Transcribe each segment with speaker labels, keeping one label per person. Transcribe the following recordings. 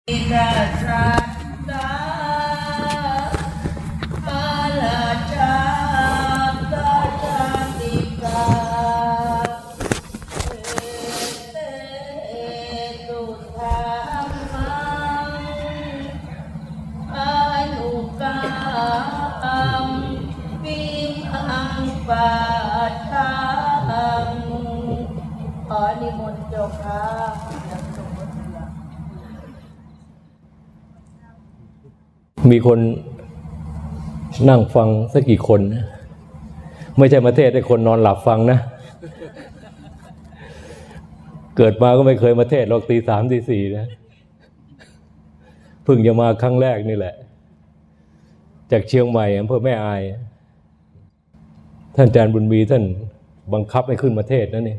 Speaker 1: มีคนนั่งฟังสักกี่คนนะไม่ใช่มาเทศให้คนนอนหลับฟังนะเกิดมาก็ไม่เคยมาเทศหรอกตี 3 ตี 4นะเพิ่งจะมาครั้งแรกนี่แหละจากเชียงใหม่อำเภอแม่อายท่านอาจารย์บุญมีท่านบังคับให้ขึ้นมาเทศนะนี่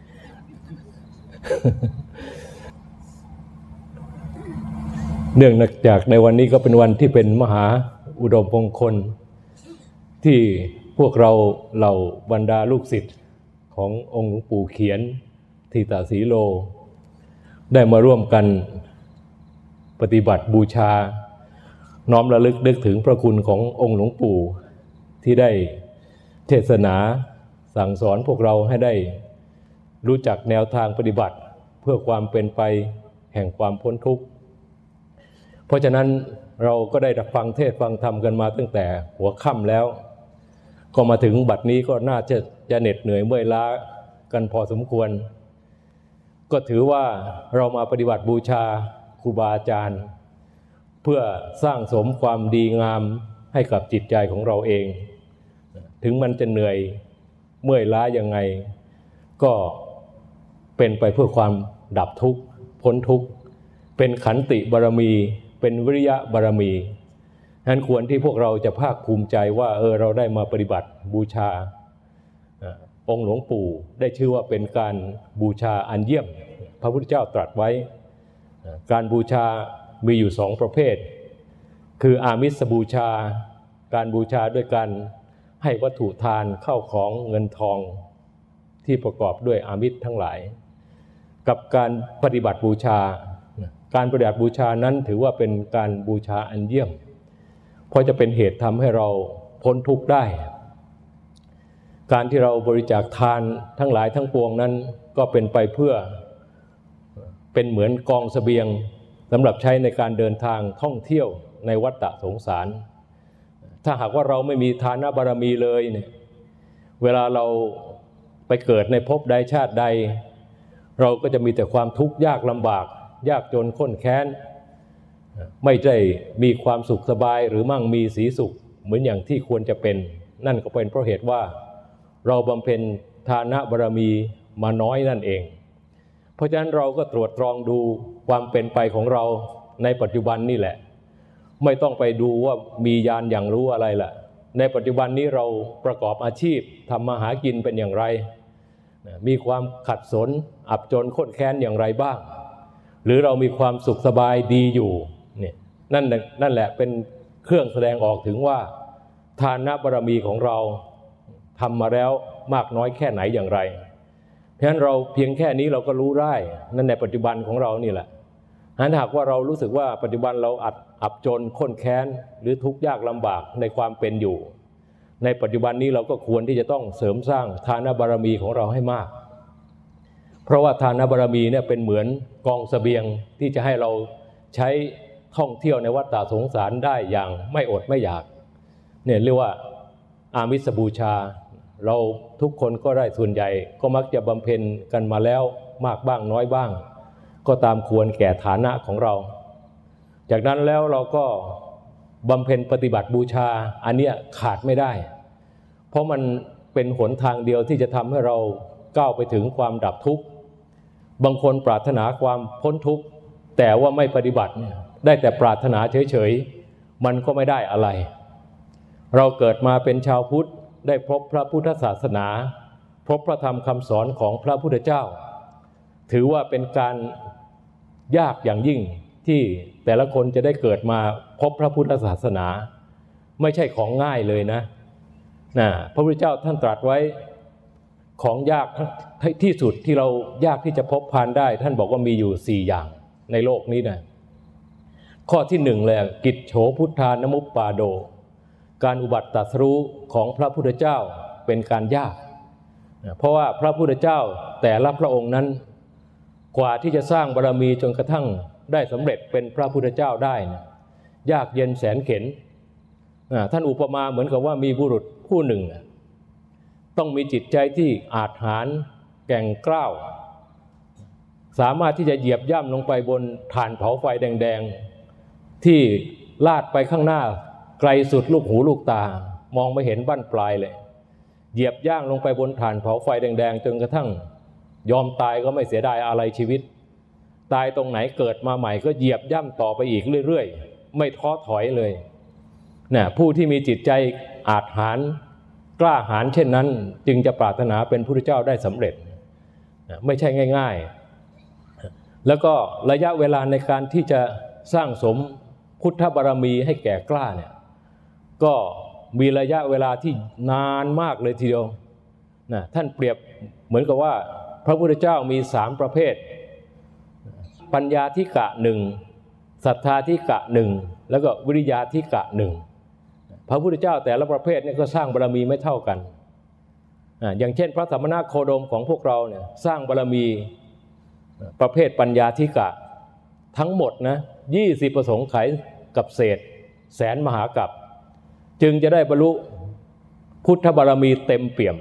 Speaker 1: เนื่องจากในวันนี้ก็เป็นวันที่เป็นมหาอุดมมงคลที่พวกเราเหล่าบรรดาลูกศิษย์ขององค์หลวงปู่เขียนทิตาสีโลได้มาร่วมกันปฏิบัติบูชาน้อมระลึกนึกถึงพระคุณขององค์หลวงปู่ที่ได้เทศนาสั่งสอนพวกเราให้ได้รู้จักแนวทางปฏิบัติเพื่อความเป็นไปแห่งความพ้นทุกข์เพราะฉะนั้นเราก็ได้ฟังเทศฟังธรรมกันมาตั้งแต่หัวค่ำแล้วก็มาถึงบัดนี้ก็น่าจะเหน็ดเหนื่อยเมื่อยล้ากันพอสมควรก็ถือว่าเรามาปฏิบัติบูชาครูบาอาจารย์เพื่อสร้างสมความดีงามให้กับจิตใจของเราเองถึงมันจะเหนื่อยเมื่อยล้ายังไงก็เป็นไปเพื่อความดับทุกข์พ้นทุกข์เป็นขันติบารมีเป็นวิริยะบารมีฉะนั้นควรที่พวกเราจะภาคภูมิใจว่าเราได้มาปฏิบัติบูชาองค์หลวงปู่ได้ชื่อว่าเป็นการบูชาอันเยี่ยมพระพุทธเจ้าตรัสไว้การบูชามีอยู่2ประเภทคืออามิสบูชาการบูชาด้วยการให้วัตถุทานเข้าของเงินทองที่ประกอบด้วยอามิสทั้งหลายกับการปฏิบัติบูชาการปฏิบัติบูชานั้นถือว่าเป็นการบูชาอันเยี่ยมเพราะจะเป็นเหตุทำให้เราพ้นทุกข์ได้การที่เราบริจาคทานทั้งหลายทั้งปวงนั้นก็เป็นไปเพื่อเป็นเหมือนกองเสบียงสำหรับใช้ในการเดินทางท่องเที่ยวในวัฏสงสารถ้าหากว่าเราไม่มีทานบารมีเลยเนี่ยเวลาเราไปเกิดในภพใดชาติใดเราก็จะมีแต่ความทุกข์ยากลำบากยากจนข้นแค้นไม่ได้มีความสุขสบายหรือมั่งมีสีสุขเหมือนอย่างที่ควรจะเป็นนั่นก็เป็นเพราะเหตุว่าเราบำเพ็ญทานบารมีมาน้อยนั่นเองเพราะฉะนั้นเราก็ตรวจตรองดูความเป็นไปของเราในปัจจุบันนี่แหละไม่ต้องไปดูว่ามีญาณอย่างรู้อะไรล่ะในปัจจุบันนี้เราประกอบอาชีพทำมาหากินเป็นอย่างไรมีความขัดสนอับจนข้นแค้นอย่างไรบ้างหรือเรามีความสุขสบายดีอยู่เนี่ยนั่นแหละเป็นเครื่องแสดงออกถึงว่าทานบารมีของเราทำมาแล้วมากน้อยแค่ไหนอย่างไรเพราะฉะนั้นเราเพียงแค่นี้เราก็รู้ได้นั่นในปัจจุบันของเรานี่แหละหากว่าเรารู้สึกว่าปัจจุบันเราอับจนข้นแค้นหรือทุกข์ยากลำบากในความเป็นอยู่ในปัจจุบันนี้เราก็ควรที่จะต้องเสริมสร้างทานบารมีของเราให้มากเพราะว่าทานบารมีเนี่ยเป็นเหมือนกองเสบียงที่จะให้เราใช้ท่องเที่ยวในวัฏสงสารได้อย่างไม่อดไม่อยากเนี่ยเรียกว่าอามิสบูชาเราทุกคนก็ได้ส่วนใหญ่ก็มักจะบำเพ็ญกันมาแล้วมากบ้างน้อยบ้างก็ตามควรแก่ฐานะของเราจากนั้นแล้วเราก็บำเพ็ญปฏิบัติบูชาอันเนี้ยขาดไม่ได้เพราะมันเป็นหนทางเดียวที่จะทำให้เราก้าวไปถึงความดับทุกข์บางคนปรารถนาความพ้นทุกข์แต่ว่าไม่ปฏิบัติได้แต่ปรารถนาเฉยๆมันก็ไม่ได้อะไรเราเกิดมาเป็นชาวพุทธได้พบพระพุทธศาสนาพบพระธรรมคำสอนของพระพุทธเจ้าถือว่าเป็นการยากอย่างยิ่งที่แต่ละคนจะได้เกิดมาพบพระพุทธศาสนาไม่ใช่ของง่ายเลยนะพระพุทธเจ้าท่านตรัสไว้ของยากที่สุดที่เรายากที่จะพบพานได้ท่านบอกว่ามีอยู่4อย่างในโลกนี้นะข้อที่หนึ่งเลยกิจโฉพุทธานมุปปาโดการอุบัติตรัสรู้ของพระพุทธเจ้าเป็นการยากเพราะว่าพระพุทธเจ้าแต่ละพระองค์นั้นกว่าที่จะสร้างบารมีจนกระทั่งได้สำเร็จเป็นพระพุทธเจ้าได้นะยากเย็นแสนเข็ญท่านอุปมาเหมือนกับว่ามีบุรุษผู้หนึ่งต้องมีจิตใจที่อาจหาญแกร่งกล้าสามารถที่จะเหยียบย่ำลงไปบนถ่านเผาไฟแดงๆที่ลาดไปข้างหน้าไกลสุดลูกหูลูกตามองไม่เห็นบั้นปลายเลยเหยียบย่างลงไปบนถ่านเผาไฟแดงๆจนกระทั่งยอมตายก็ไม่เสียดายอะไรชีวิตตายตรงไหนเกิดมาใหม่ก็เหยียบย่ำต่อไปอีกเรื่อยๆไม่ท้อถอยเลยผู้ที่มีจิตใจอาจหาญกล้าหาญเช่นนั้นจึงจะปรารถนาเป็นพระพุทธเจ้าได้สำเร็จไม่ใช่ง่ายๆแล้วก็ระยะเวลาในการที่จะสร้างสมพุทธบารมีให้แก่กล้าเนี่ยก็มีระยะเวลาที่นานมากเลยทีเดียวท่านเปรียบเหมือนกับว่าพระพุทธเจ้ามี3ประเภทปัญญาธิกะ1ศรัทธาธิกะ1แล้วก็วิริยาธิกะ1พระพุทธเจ้าแต่ละประเภทเนี่ยก็สร้างบารมีไม่เท่ากันอย่างเช่นพระสัมมานาโคดมของพวกเราเนี่ยสร้างบารมีประเภทปัญญาธิกะทั้งหมดนะ20ประสงค์ไขกับเศษแสนมหากัปจึงจะได้บรรลุพุทธบารมีเต็มเปี่ยม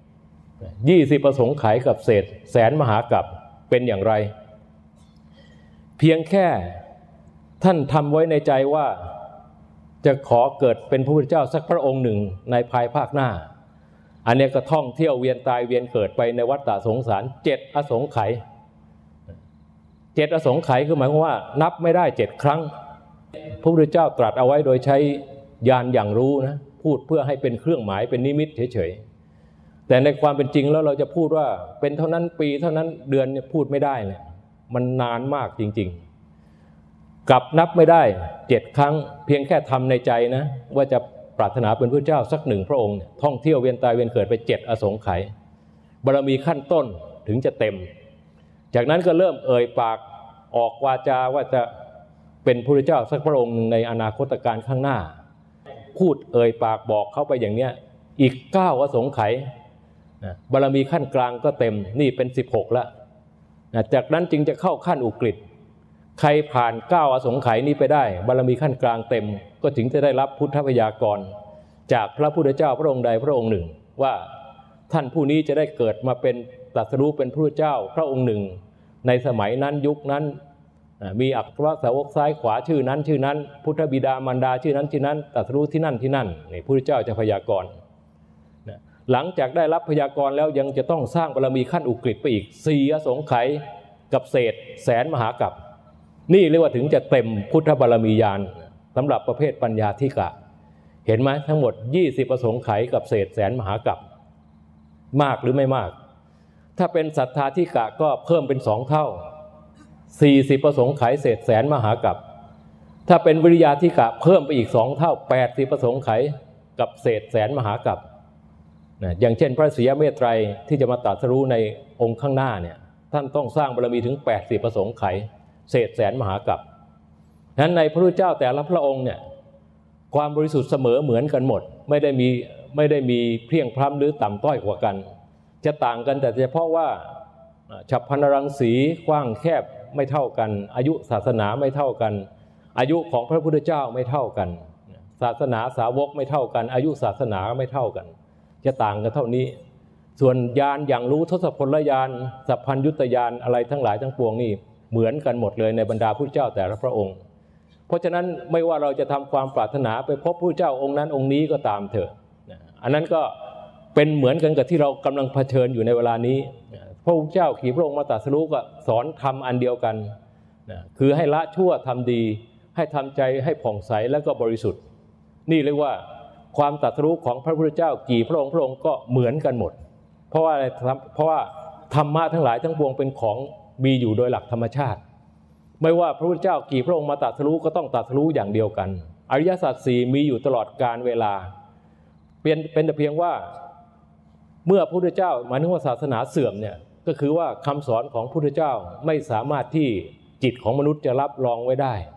Speaker 1: 20ประสงค์ไขกับเศษแสนมหากัปเป็นอย่างไรเพียงแค่ท่านทำไว้ในใจว่าจะขอเกิดเป็นพระพุทธเจ้าสักพระองค์หนึ่งในภายภาคหน้าอันนี้ก็ท่องเที่ยวเวียนตายเวียนเกิดไปในวัฏฏะสงสาร7อสงไขย7อสงไขยคือหมายความว่านับไม่ได้7ครั้งพระพุทธเจ้าตรัสเอาไว้โดยใช้ญาณอย่างรู้นะพูดเพื่อให้เป็นเครื่องหมายเป็นนิมิตเฉยๆแต่ในความเป็นจริงแล้วเราจะพูดว่าเป็นเท่านั้นปีเท่านั้นเดือนเนี่ยพูดไม่ได้เนี่ยมันนานมากจริงๆกลับนับไม่ได้7ครั้งเพียงแค่ทำในใจนะว่าจะปรารถนาเป็นพระเจ้าสัก1พระองค์ท่องเที่ยวเวียนตายเวียนเกิดไป7อสงไขยบารมีขั้นต้นถึงจะเต็มจากนั้นก็เริ่มเอ่ยปากออกวาจาว่าจะเป็นพระเจ้าสักพระองค์ในอนาคตการข้างหน้าพูดเอ่ยปากบอกเข้าไปอย่างเนี้ยอีก9อสงไขยบารมีขั้นกลางก็เต็มนี่เป็น16แล้วจากนั้นจึงจะเข้าขั้นอุกฤษใครผ่าน9อสงไขยนี้ไปได้บารมีขั้นกลางเต็มก็ถึงจะได้รับพุทธพยากรจากพระพุทธเจ้าพระองค์ใดพระองค์หนึ่งว่าท่านผู้นี้จะได้เกิดมาเป็นตรัสรู้เป็นพระพุทธเจ้าพระองค์หนึ่งในสมัยนั้นยุคนั้นมีอัครสาวกซ้ายขวาชื่อนั้นชื่อนั้นพุทธบิดามารดาชื่อนั้นชื่อนั้นตรัสรู้ที่นั่นที่นั่นนี่พระพุทธเจ้าจะพยากรณ์หลังจากได้รับพยากรณ์แล้วยังจะต้องสร้างบารมีขั้นอุกฤษไปอีก4อสงไขยกับเศษแสนมหากัปนี่เรียกว่าถึงจะเต็มพุทธบารมีญาณสำหรับประเภทปัญญาธิกะเห็นไหมทั้งหมด20อสงไขยกับเศษแสนมหากัปมากหรือไม่มากถ้าเป็นศรัทธาธิกะก็เพิ่มเป็น2เท่า40อสงไขยเศษแสนมหากัปถ้าเป็นวิริยาธิกะเพิ่มไปอีก2เท่า80อสงไขยกับเศษแสนมหากัปอย่างเช่นพระศรีอเมตไตรที่จะมาตรัสรู้ในองค์ข้างหน้าเนี่ยท่านต้องสร้างบารมีถึง80อสงไขยเศษแสนมหากัปฉะนั้นในพระพุทธเจ้าแต่ละพระองค์เนี่ยความบริสุทธิ์เสมอเหมือนกันหมดไม่ได้มีเพลียงพล้ำหรือต่ำต้อยกว่ากันจะต่างกันแต่เฉพาะว่าฉัพพนรังสีกว้างแคบไม่เท่ากันอายุศาสนาไม่เท่ากันอายุของพระพุทธเจ้าไม่เท่ากันศาสนาสาวกไม่เท่ากันอายุศาสนาไม่เท่ากันจะต่างกันเท่านี้ส่วนญาณอย่างรู้ทศพลญาณสัพพัญญุตญาณอะไรทั้งหลายทั้งปวงนี่เหมือนกันหมดเลยในบรรดาพุทธเจ้าแต่ละพระองค์เพราะฉะนั้นไม่ว่าเราจะทำความปรารถนาไปพบพระเจ้าองค์นั้นองค์นี้ก็ตามเถอะอันนั้นก็เป็นเหมือนกันกับที่เรากำลังเผชิญอยู่ในเวลานี้พระพุทธเจ้าขี่พระองค์มาตรัสรู้ก็สอนทำอันเดียวกันคือให้ละชั่วทำดีให้ทำใจให้ผ่องใสแล้วก็บริสุทธิ์นี่เรียกว่าความตรัสรู้ของพระพุทธเจ้ากี่พระองค์ก็เหมือนกันหมดเพราะว่าอะไรเพราะว่าธรรมะทั้งหลายทั้งปวงเป็นของมีอยู่โดยหลักธรรมชาติไม่ว่าพระพุทธเจ้ากี่พระองค์มาตรัสรู้ก็ต้องตรัสรู้อย่างเดียวกันอริยสัจ4มีอยู่ตลอดกาลเวลาเป็นแต่เพียงว่าเมื่อพระพุทธเจ้าหมายถึงว่าศาสนาเสื่อมเนี่ยก็คือว่าคำสอนของพระพุทธเจ้าไม่สามารถที่จิตของมนุษย์จะรับรองไว้ได้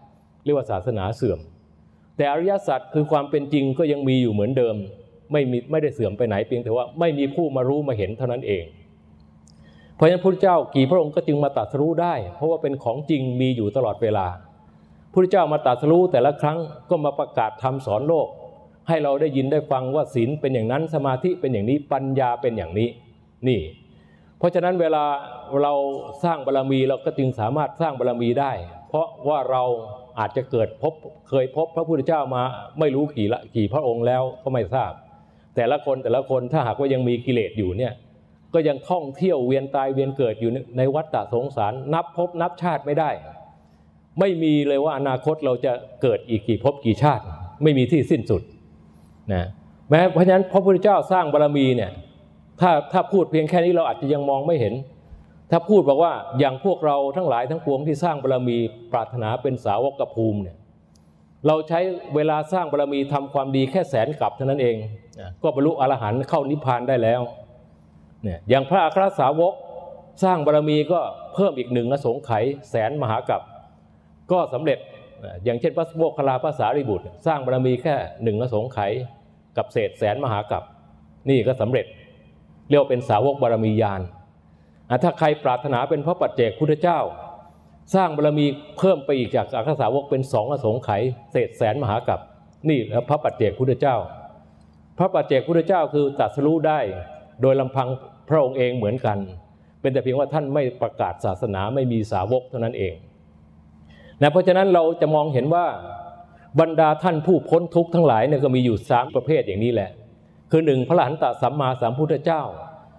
Speaker 1: รียกว่าศาสนาเสื่อมแต่อริยสัจคือความเป็นจริงก็ยังมีอยู่เหมือนเดิมไม่ได้เสื่อมไปไหนเพียงแต่ว่าไม่มีผู้มารู้มาเห็นเท่านั้นเองเพราะฉะนั้นพระพุทธเจ้ากี่พระองค์ก็จึงมาตรัสรู้ได้เพราะว่าเป็นของจริงมีอยู่ตลอดเวลาพระพุทธเจ้ามาตรัสรู้แต่ละครั้งก็มาประกาศธรรมสอนโลกให้เราได้ยินได้ฟังว่าศีลเป็นอย่างนั้นสมาธิเป็นอย่างนี้ปัญญาเป็นอย่างนี้นี่เพราะฉะนั้นเวลาเราสร้างบารมีเราก็จึงสามารถสร้างบารมีได้เพราะว่าเราอาจจะเคยพบพระพุทธเจ้ามาไม่รู้กี่พระองค์แล้วก็ไม่ทราบแต่ละคนถ้าหากว่ายังมีกิเลสอยู่เนี่ยก็ยังท่องเที่ยวเวียนตายเวียนเกิดอยู่ในวัฏฏะสงสารนับภพนับชาติไม่ได้ไม่มีเลยว่าอนาคตเราจะเกิดอีกกี่ภพกี่ชาติไม่มีที่สิ้นสุดนะเพราะฉะนั้นพระพุทธเจ้าสร้างบารมีเนี่ยถ้าพูดเพียงแค่นี้เราอาจจะยังมองไม่เห็นถ้าพูดบอกว่าอย่างพวกเราทั้งหลายทั้งปวงที่สร้างบารมีปรารถนาเป็นสาวกภูมิเนี่ยเราใช้เวลาสร้างบารมีทำความดีแค่แสนกับเท่านั้นเองก็บรรลุอรหันต์เข้านิพพานได้แล้วเนี่ยอย่างพระอัครสาวกสร้างบารมีก็เพิ่มอีก1อสงไขยแสนมหากัปก็สำเร็จอย่างเช่นพระโมคคัลลาภาษารีบุตรสร้างบารมีแค่1อสงไขยกับเศษแสนมหากัปนี่ก็สำเร็จเรียกว่าเป็นสาวกบารมีญาณถ้าใครปรารถนาเป็นพระปัจเจกพุทธเจ้าสร้างบารมีเพิ่มไปอีกจากอัครสาวกเป็น2อสงไขยเศษแสนมหากัปนี่แล้วพระปัจเจกพุทธเจ้าพระปัจเจกพุทธเจ้าคือตรัสรู้ได้โดยลำพังพระองค์เองเหมือนกันเป็นแต่เพียงว่าท่านไม่ประกาศศาสนาไม่มีสาวกเท่านั้นเองนะเพราะฉะนั้นเราจะมองเห็นว่าบรรดาท่านผู้พ้นทุกข์ทั้งหลายเนี่ยก็มีอยู่3ประเภทอย่างนี้แหละคือ1พระอรหันตสัมมาสัมพุทธเจ้า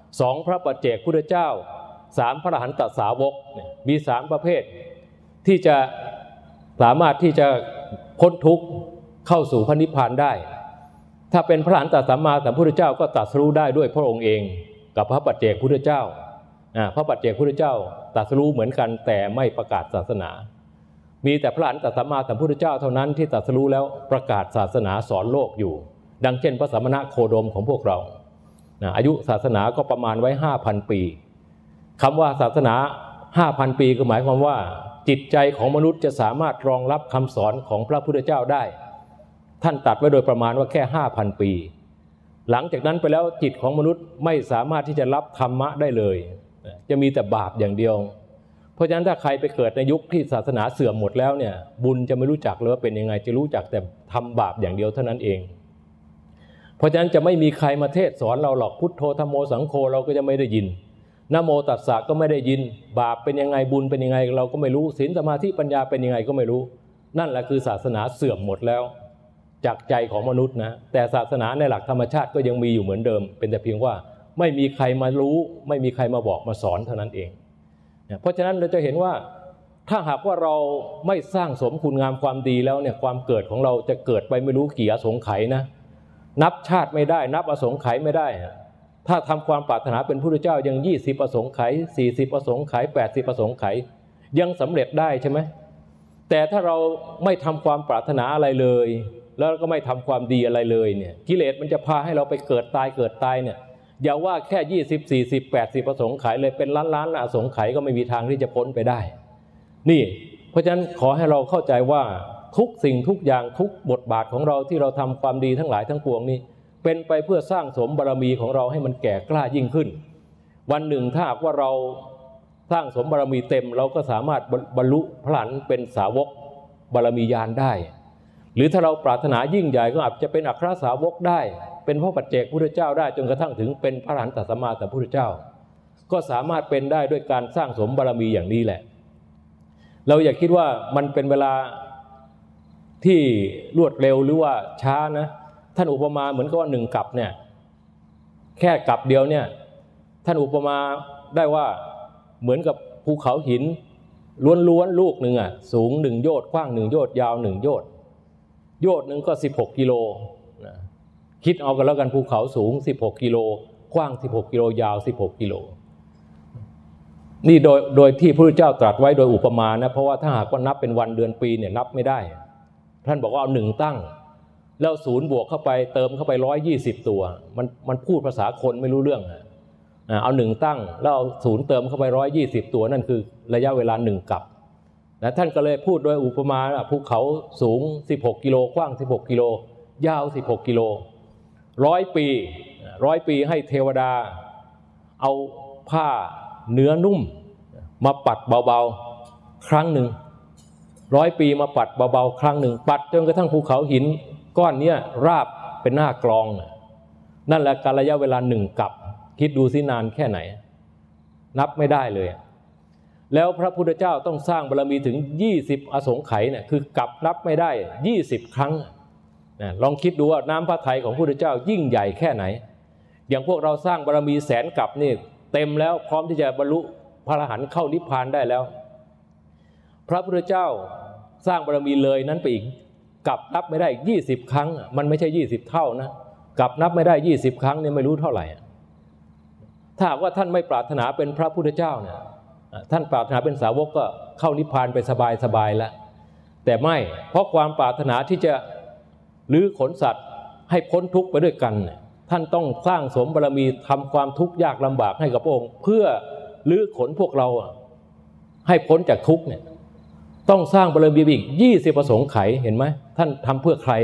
Speaker 1: 2พระปัจเจกพุทธเจ้า3พระอรหันตสาวกมี3ประเภทที่จะสามารถที่จะพ้นทุกข์เข้าสู่พระนิพพานได้ถ้าเป็นพระอรหันตสัมมาสัมพุทธเจ้าก็ตรัสรู้ได้ด้วยพระองค์เองกับพระปัจเจกพุทธเจ้าพระปัจเจกพุทธเจ้าตรัสรู้เหมือนกันแต่ไม่ประกาศศาสนามีแต่พระอรหันตสัมมาสัมพุทธเจ้าเท่านั้นที่ตรัสรู้แล้วประกาศศาสนาสอนโลกอยู่ดังเช่นพระสมณะโคดมของพวกเราอายุศาสนาก็ประมาณไว้ 5,000 ปีคำว่าศาสนา 5,000 ปีก็หมายความว่าจิตใจของมนุษย์จะสามารถรองรับคำสอนของพระพุทธเจ้าได้ท่านตัดไว้โดยประมาณว่าแค่ 5,000 ปีหลังจากนั้นไปแล้วจิตของมนุษย์ไม่สามารถที่จะรับธรรมะได้เลยจะมีแต่บาปอย่างเดียวเพราะฉะนั้นถ้าใครไปเกิดในยุคที่ศาสนาเสื่อมหมดแล้วเนี่ยบุญจะไม่รู้จักเลยว่าเป็นยังไงจะรู้จักแต่ทำบาปอย่างเดียวเท่านั้นเองเพราะฉะนั้นจะไม่มีใครมาเทศสอนเราหรอกพุทโธธัมโมสังโฆเราก็จะไม่ได้ยินนะโมตัสสะก็ไม่ได้ยินบาปเป็นยังไงบุญเป็นยังไงเราก็ไม่รู้ศีลสมาธิปัญญาเป็นยังไงก็ไม่รู้นั่นแหละคือศาสนาเสื่อมหมดแล้วจากใจของมนุษย์นะแต่ศาสนาในหลักธรรมชาติก็ยังมีอยู่เหมือนเดิมเป็นแต่เพียงว่าไม่มีใครมารู้ไม่มีใครมาบอกมาสอนเท่านั้นเองเพราะฉะนั้นเราจะเห็นว่าถ้าหากว่าเราไม่สร้างสมคุณงามความดีแล้วเนี่ยความเกิดของเราจะเกิดไปไม่รู้กี่อสงไขยนะนับชาติไม่ได้นับอสงไขยไม่ได้ถ้าทำความปรารถนาเป็นพระพุทธเจ้ายัง20อสงไขย40อสงไขย80อสงไขยยังสำเร็จได้ใช่ไหมแต่ถ้าเราไม่ทำความปรารถนาอะไรเลยแล้วก็ไม่ทำความดีอะไรเลยเนี่ยกิเลสมันจะพาให้เราไปเกิดตายเนี่ยอย่าว่าแค่20 40 80อสงไขยเลยเป็นล้านอสงไขยก็ไม่มีทางที่จะพ้นไปได้นี่เพราะฉะนั้นขอให้เราเข้าใจว่าทุกสิ่งทุกอย่างทุกบทบาทของเราที่เราทำความดีทั้งหลายทั้งปวงนี้เป็นไปเพื่อสร้างสมบารมีของเราให้มันแก่กล้ายิ่งขึ้นวันหนึ่งถ้าหากว่าเราสร้างสมบารมีเต็มเราก็สามารถบรรลุพระอรหันต์เป็นสาวกบารมีญาณได้หรือถ้าเราปรารถนายิ่งใหญ่ก็อาจจะเป็นอัครสาวกได้เป็นพระปัจเจกพุทธเจ้าได้จนกระทั่งถึงเป็นพระอรหันตสัมมาสัมพุทธเจ้าก็สามารถเป็นได้ด้วยการสร้างสมบารมีอย่างนี้แหละเราอย่าคิดว่ามันเป็นเวลาที่รวดเร็วหรือว่าช้านะท่านอุปมาเหมือนกับว่า1 กัปเนี่ยแค่กัปเดียวเนี่ยท่านอุปมาได้ว่าเหมือนกับภูเขาหินล้วนๆลูกหนึ่งสูง1 โยชน์กว้าง1 โยชน์ยาว1 โยชน์โยชน์หนึ่งก็16 กิโลคิดเอากันแล้วกันภูเขาสูง16 กิโลกว้าง16 กิโลยาว16 กิโลนี่โดยที่พระพุทธเจ้าตรัสไว้โดยอุปมานะเพราะว่าถ้าหากว่านับเป็นวันเดือนปีเนี่ยนับไม่ได้ท่านบอกว่าเอา1ตั้งแล้ว0บวกเข้าไปเติมเข้าไป120ตัวมันพูดภาษาคนไม่รู้เรื่องเอา1ตั้งแล้วเอา0เติมเข้าไป120ตัวนั่นคือระยะเวลา1 กัปและท่านก็เลยพูดโดยอุปมาภูเขาสูง16กิโลกว้าง16กิโลยาว16กิโล100 ปีให้เทวดาเอาผ้าเนื้อนุ่มมาปัดเบาๆครั้งหนึ่ง100 ปีมาปัดเบาๆครั้งหนึ่งปัดจนกระทั่งภูเขาหินก้อนนี้ราบเป็นหน้ากลองนั่นแหละการระยะเวลา1 กับคิดดูสินานแค่ไหนนับไม่ได้เลยแล้วพระพุทธเจ้าต้องสร้างบารมีถึง20อสงไขยเนี่ยคือกับนับไม่ได้20ครั้งลองคิดดูว่าน้ำพระทัยของพระพุทธเจ้ายิ่งใหญ่แค่ไหนอย่างพวกเราสร้างบารมี100,000 กับนี่เต็มแล้วพร้อมที่จะบรรลุพระอรหันต์เข้านิพพานได้แล้วพระพุทธเจ้าสร้างบารมีเลยนั้นไปอีกกับนับไม่ได้อีก20ครั้งมันไม่ใช่20เท่านะกับนับไม่ได้20ครั้งเนี่ยไม่รู้เท่าไหร่ถ้าหากว่าท่านไม่ปรารถนาเป็นพระพุทธเจ้าเนี่ยท่านปรารถนาเป็นสาวกก็เข้านิพพานไปสบายแล้วแต่ไม่เพราะความปรารถนาที่จะลื้อขนสัตว์ให้พ้นทุกข์ไปด้วยกันท่านต้องสร้างสมบารมีทำความทุกข์ยากลำบากให้กับพระองค์เพื่อลื้อขนพวกเราให้พ้นจากทุกข์เนี่ยต้องสร้างบารมีอีก20อสงไขยเห็นไหมท่านทำเพื่อใคร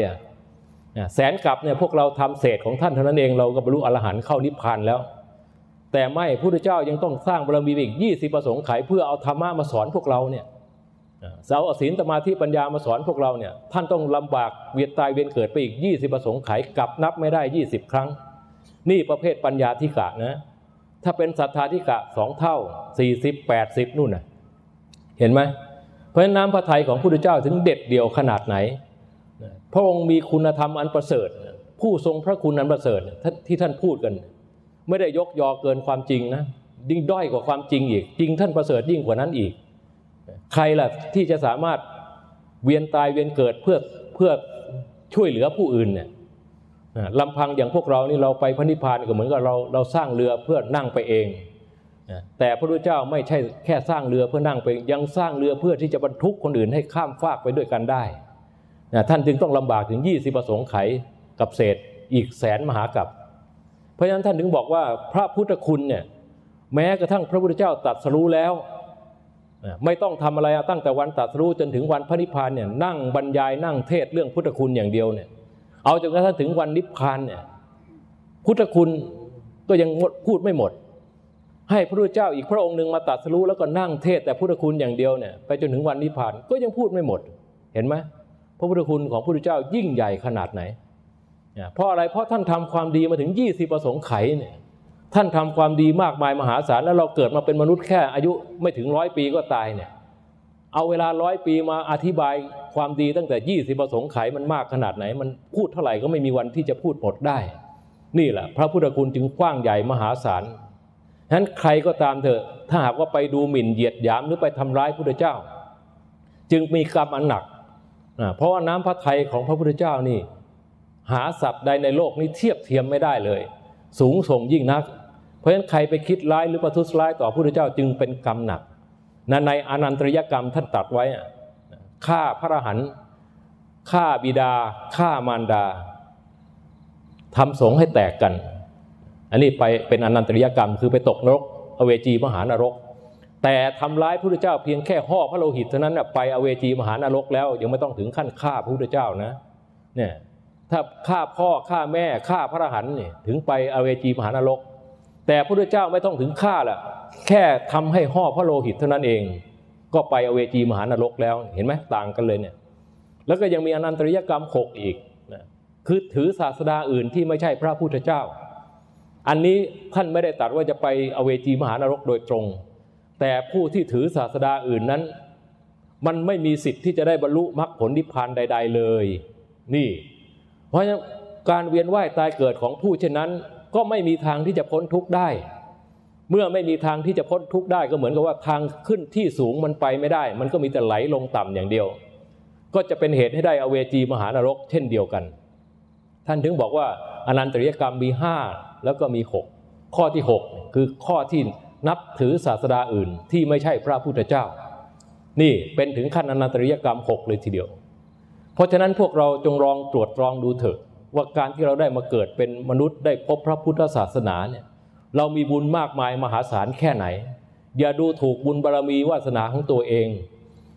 Speaker 1: 100,000 กับเนี่ยพวกเราทำเศษของท่านเท่านั้นเองเราก็บรรลุอรหันต์เข้านิพพานแล้วแต่ไม่พระพุทธเจ้ายังต้องสร้างบารมีอีก20อสงไขยเพื่อเอาธรรมะมาสอนพวกเราเนี่ยเอาศีลสมาธิปัญญามาสอนพวกเราเนี่ยท่านต้องลำบากเวียนตายเวียนเกิดไปอีก20อสงไขยกับนับไม่ได้20ครั้งนี่ประเภทปัญญาธิกะนะถ้าเป็นศรัทธาธิกะ2 เท่า40 80นู่นเห็นไหมเพราะฉะนั้นน้ำพระทัยของพระพุทธเจ้าถึงเด็ดเดี่ยวขนาดไหนพระองค์มีคุณธรรมอันประเสริฐผู้ทรงพระคุณอันประเสริฐที่ท่านพูดกันไม่ได้ยกยอเกินความจริงนะยิ่งด้อยกว่าความจริงอีกจริงท่านประเสริฐยิ่งกว่านั้นอีกใครล่ะที่จะสามารถเวียนตายเวียนเกิดเพื่อช่วยเหลือผู้อื่นเนี่ยลำพังอย่างพวกเรานี่เราไปพระนิพพานก็เหมือนกับเราสร้างเรือเพื่อนั่งไปเองแต่พระพุทธเจ้าไม่ใช่แค่สร้างเรือเพื่อนั่งไปยังสร้างเรือเพื่อที่จะบรรทุกคนอื่นให้ข้ามฟากไปด้วยกันได้ท่านจึงต้องลำบากถึง20อสงไขยกับเศษอีก100,000 มหากัปเพราะฉะนั้นท่านถึงบอกว่าพระพุทธคุณเนี่ยแม้กระทั่งพระพุทธเจ้าตรัสรู้แล้วไม่ต้องทำอะไรตั้งแต่วันตรัสรู้จนถึงวันพระนิพพานเนี่ยนั่งบรรยายนั่งเทศเรื่องพุทธคุณอย่างเดียวเนี่ยเอาจนกระทั่งถึงวันนิพพานเนี่ยพุทธคุณก็ยังพูดไม่หมดให้พระพุทธเจ้าอีกพระองค์หนึ่งมาตรัสรู้แล้วก็นั่งเทศแต่พุทธคุณอย่างเดียวเนี่ยไปจนถึงวันนิพพานก็ยังพูดไม่หมดเห็นไหมพระพุทธคุณของพระพุทธเจ้ายิ่งใหญ่ขนาดไหนเพราะอะไรเพราะท่านทำความดีมาถึง20อสงไขยเนี่ยท่านทำความดีมากมายมหาศาลแล้วเราเกิดมาเป็นมนุษย์แค่อายุไม่ถึง100 ปีก็ตายเนี่ยเอาเวลา100 ปีมาอธิบายความดีตั้งแต่20อสงไขยมันมากขนาดไหนมันพูดเท่าไหร่ก็ไม่มีวันที่จะพูดหมดได้นี่แหละพระพุทธคุณจึงกว้างใหญ่มหาศาลฉะนั้นใครก็ตามเถอะถ้าหากว่าไปดูหมิ่นเหยียดหยามหรือไปทำร้ายพระพุทธเจ้าจึงมีกรรมอันหนักเพราะว่าน้ำพระทัยของพระพุทธเจ้านี่หาสัตว์ใดในโลกนี้เทียบเทียมไม่ได้เลยสูงส่งยิ่งนักเพราะฉะนั้นใครไปคิดร้ายหรือประทุษร้ายต่อพระพุทธเจ้าจึงเป็นกรรมหนักในอนันตริยกรรมท่านตรัสไว้ฆ่าพระอรหันต์ฆ่าบิดาฆ่ามารดาทำสงฆ์ให้แตกกันอันนี้ไปเป็นอนันตริยกรรมคือไปตกนรกอเวจีมหานรกแต่ทำร้ายพระพุทธเจ้าเพียงแค่ห่อพระโลหิตเท่านั้นไปอเวจีมหานรกแล้วยังไม่ต้องถึงขั้นฆ่าพระพุทธเจ้านะเนี่ยถ้าฆ่าพ่อฆ่าแม่ฆ่าพระอรหันต์นี่ถึงไปอเวจีมหานรกแต่พระพุทธเจ้าไม่ต้องถึงฆ่าล่ะแค่ทำให้ห่อพระโลหิตเท่านั้นเองก็ไปอเวจีมหานรกแล้วเห็นไหมต่างกันเลยเนี่ยแล้วก็ยังมีอนันตริยกรรม6อีกนะคือถือศาสดาอื่นที่ไม่ใช่พระพุทธเจ้าอันนี้ท่านไม่ได้ตรัสว่าจะไปอเวจีมหานรกโดยตรงแต่ผู้ที่ถือศาสดาอื่นนั้นมันไม่มีสิทธิ์ที่จะได้บรรลุมรรคผลนิพพานใดๆเลยนี่เพราะฉะนั้นการเวียนว่ายตายเกิดของผู้เช่นนั้นก็ไม่มีทางที่จะพ้นทุกข์ได้เมื่อไม่มีทางที่จะพ้นทุกข์ได้ก็เหมือนกับว่าทางขึ้นที่สูงมันไปไม่ได้มันก็มีแต่ไหลลงต่ำอย่างเดียวก็จะเป็นเหตุให้ได้อเวจีมหานรกเช่นเดียวกันท่านถึงบอกว่าอนันตริยกรรมมี5แล้วก็มี6ข้อที่6คือข้อที่นับถือศาสดาอื่นที่ไม่ใช่พระพุทธเจ้านี่เป็นถึงขั้นอนันตริยกรรม6เลยทีเดียวเพราะฉะนั้นพวกเราจงลองตรวจตรองดูเถอะว่าการที่เราได้มาเกิดเป็นมนุษย์ได้พบพระพุทธศาสนาเนี่ยเรามีบุญมากมายมหาศาลแค่ไหนอย่าดูถูกบุญบารมีวาสนาของตัวเอง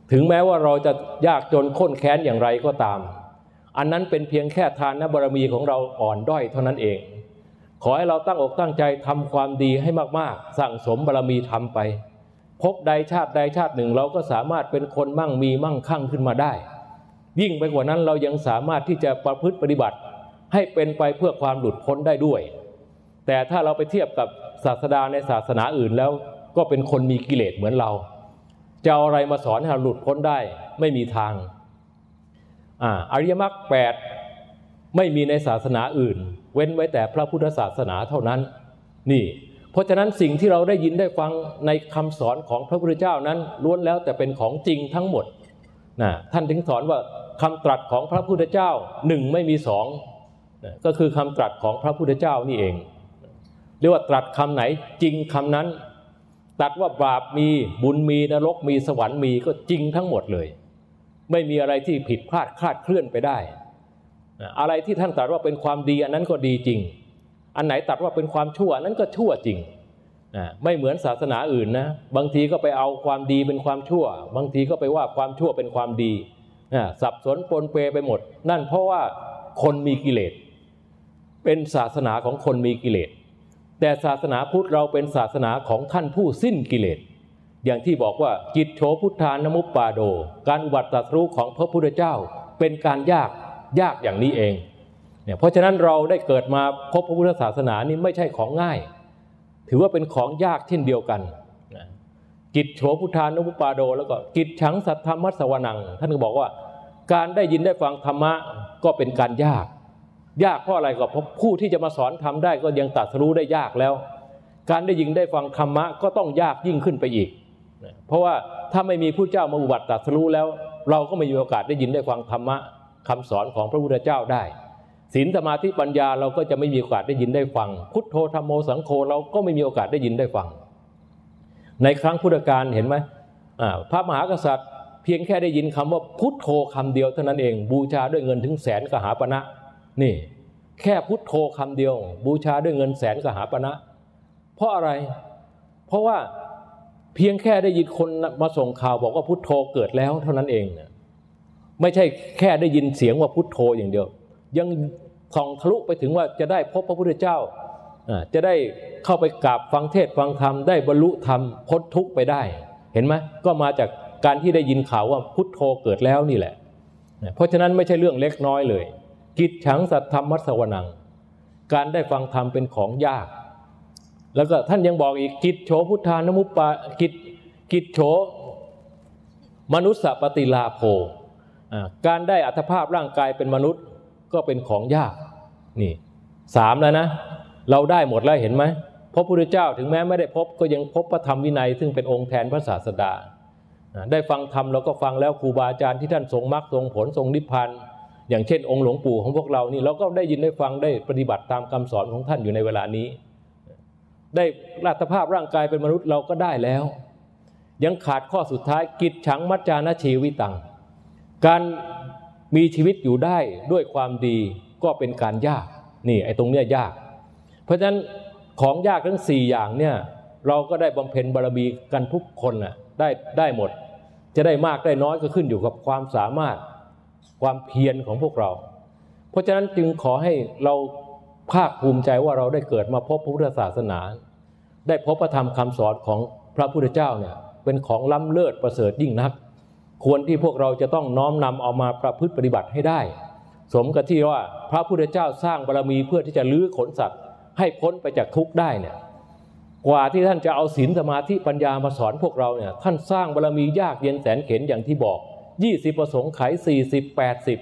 Speaker 1: ถึงแม้ว่าเราจะยากจนข้นแค้นอย่างไรก็ตามอันนั้นเป็นเพียงแค่ทานบารมีของเราอ่อนด้อยเท่านั้นเองขอให้เราตั้งอกตั้งใจทำความดีให้มากๆสั่งสมบารมีทำไปพบใดชาติหนึ่งเราก็สามารถเป็นคนมั่งมีมั่งคั่งขึ้นมาได้ยิ่งไปกว่านั้นเรายังสามารถที่จะประพฤติปฏิบัติให้เป็นไปเพื่อความหลุดพ้นได้ด้วยแต่ถ้าเราไปเทียบกับศาสดาในศาสนาอื่นแล้วก็เป็นคนมีกิเลสเหมือนเราจะเอาอะไรมาสอนให้เราหลุดพ้นได้ไม่มีทางอริยมรรค8ไม่มีในศาสนาอื่นเว้นไว้แต่พระพุทธศาสนาเท่านั้นนี่เพราะฉะนั้นสิ่งที่เราได้ยินได้ฟังในคำสอนของพระพุทธเจ้านั้นล้วนแล้วแต่เป็นของจริงทั้งหมดท่านถึงสอนว่าคำตรัสของพระพุทธเจ้าหนึ่งไม่มีสองก็คือคำตรัสของพระพุทธเจ้านี่เองเรียกว่าตรัสคำไหนจริงคำนั้นตรัสว่าบาปมีบุญมีนรกมีสวรรค์มีก็จริงทั้งหมดเลยไม่มีอะไรที่ผิดพลาดคลาดเคลื่อนไปได้อะไรที่ท่านตรัสว่าเป็นความดีอันนั้นก็ดีจริงอันไหนตรัสว่าเป็นความชั่วอันนั้นก็ชั่วจริงไม่เหมือนศาสนาอื่นนะบางทีก็ไปเอาความดีเป็นความชั่วบางทีก็ไปว่าความชั่วเป็นความดีสับสนปนเปไปหมดนั่นเพราะว่าคนมีกิเลสเป็นศาสนาของคนมีกิเลสแต่ศาสนาพุทธเราเป็นศาสนาของท่านผู้สิ้นกิเลสอย่างที่บอกว่ากิจโฉพุทธานุมุปปาโดการอุบัติตรัสรู้ของพระพุทธเจ้าเป็นการยากอย่างนี้เองเพราะฉะนั้นเราได้เกิดมาพบพระพุทธศาสนานี่ไม่ใช่ของง่ายถือว่าเป็นของยากเช่นเดียวกันกิจโฉพุทธานุมุปปาโดแล้วก็กิจฉังสัทธรรมัสสวนังท่านก็บอกว่าการได้ยินได้ฟังธรรมะก็เป็นการยากเพราะอะไรก็เพราะผู้ที่จะมาสอนทำได้ก็ยังตรัสรู้ได้ยากแล้วการได้ยินได้ฟังธรรมะก็ต้องยากยิ่งขึ้นไปอีกเพราะว่าถ้าไม่มีผู้เจ้ามาอุบัติตรัสรู้แล้วเราก็ไม่มีโอกาสได้ยินได้ฟังธรรมะคำสอนของพระพุทธเจ้าได้ศีลสมาธิปัญญาเราก็จะไม่มีโอกาสได้ยินได้ฟังพุทโธธัมโมสังโฆเราก็ไม่มีโอกาสได้ยินได้ฟังในครั้งพุทธกาลเห็นไหมพระมหากษัตริย์เพียงแค่ได้ยินคำว่าพุทโธคำเดียวเท่านั้นเองบูชาด้วยเงินถึงแสนกหาปณะนี่แค่พุทโธคำเดียวบูชาด้วยเงินแสนกหาปณะเพราะอะไรเพราะว่าเพียงแค่ได้ยินคนมาส่งข่าวบอกว่าพุทโธเกิดแล้วเท่านั้นเองไม่ใช่แค่ได้ยินเสียงว่าพุทโธอย่างเดียวยังส่องทะลุไปถึงว่าจะได้พบพระพุทธเจ้าจะได้เข้าไปกราบฟังเทศฟังธรรมได้บรรลุธรรมพ้นทุกข์ไปได้เห็นไหมก็มาจากการที่ได้ยินข่าวว่าพุทโธเกิดแล้วนี่แหละเพราะฉะนั้นไม่ใช่เรื่องเล็กน้อยเลยกิจฉังสัทธรรมัสสวนังการได้ฟังธรรมเป็นของยากแล้วก็ท่านยังบอกอีกกิจโฉพุทธานุมุปปากิจโฉมนุสสปฏิลาโภการได้อัตภาพร่างกายเป็นมนุษย์ก็เป็นของยากนี่3แล้วนะเราได้หมดแล้วเห็นไหมพระพุทธเจ้าถึงแม้ไม่ได้พบก็ยังพบพระธรรมวินัยซึ่งเป็นองค์แทนพระศาสดาได้ฟังธรรมเราก็ฟังแล้วครูบาอาจารย์ที่ท่านทรงมรรคทรงผลทรงนิพพานอย่างเช่นองค์หลวงปู่ของพวกเรานี่เราก็ได้ยินได้ฟังได้ปฏิบัติตามคำสอนของท่านอยู่ในเวลานี้ได้อัตภาพร่างกายเป็นมนุษย์เราก็ได้แล้วยังขาดข้อสุดท้ายกิจฉังมัจจานะชีวิตังการมีชีวิตอยู่ได้ด้วยความดีก็เป็นการยากนี่ไอ้ตรงเนี้ยยากเพราะฉะนั้นของยากทั้ง4อย่างเนี่ยเราก็ได้บำเพ็ญบารมีกันทุกคนน่ะได้หมดจะได้มากได้น้อยก็ขึ้นอยู่กับความสามารถความเพียรของพวกเราเพราะฉะนั้นจึงขอให้เราภาคภูมิใจว่าเราได้เกิดมาพบพระพุทธศาสนาได้พบพระธรรมคำสอนของพระพุทธเจ้าเนี่ยเป็นของล้ำเลิศประเสริฐยิ่งนักควรที่พวกเราจะต้องน้อมนำเอามาประพฤติปฏิบัติให้ได้สมกับที่ว่าพระพุทธเจ้าสร้างบารมีเพื่อที่จะลื้อขนสัตว์ให้พ้นไปจากทุกข์ได้เนี่ยกว่าที่ท่านจะเอาศีลสมาธิปัญญามาสอนพวกเราเนี่ยท่านสร้างบารมียากเย็นแสนเข็ญอย่างที่บอก20ประสงค์ไข40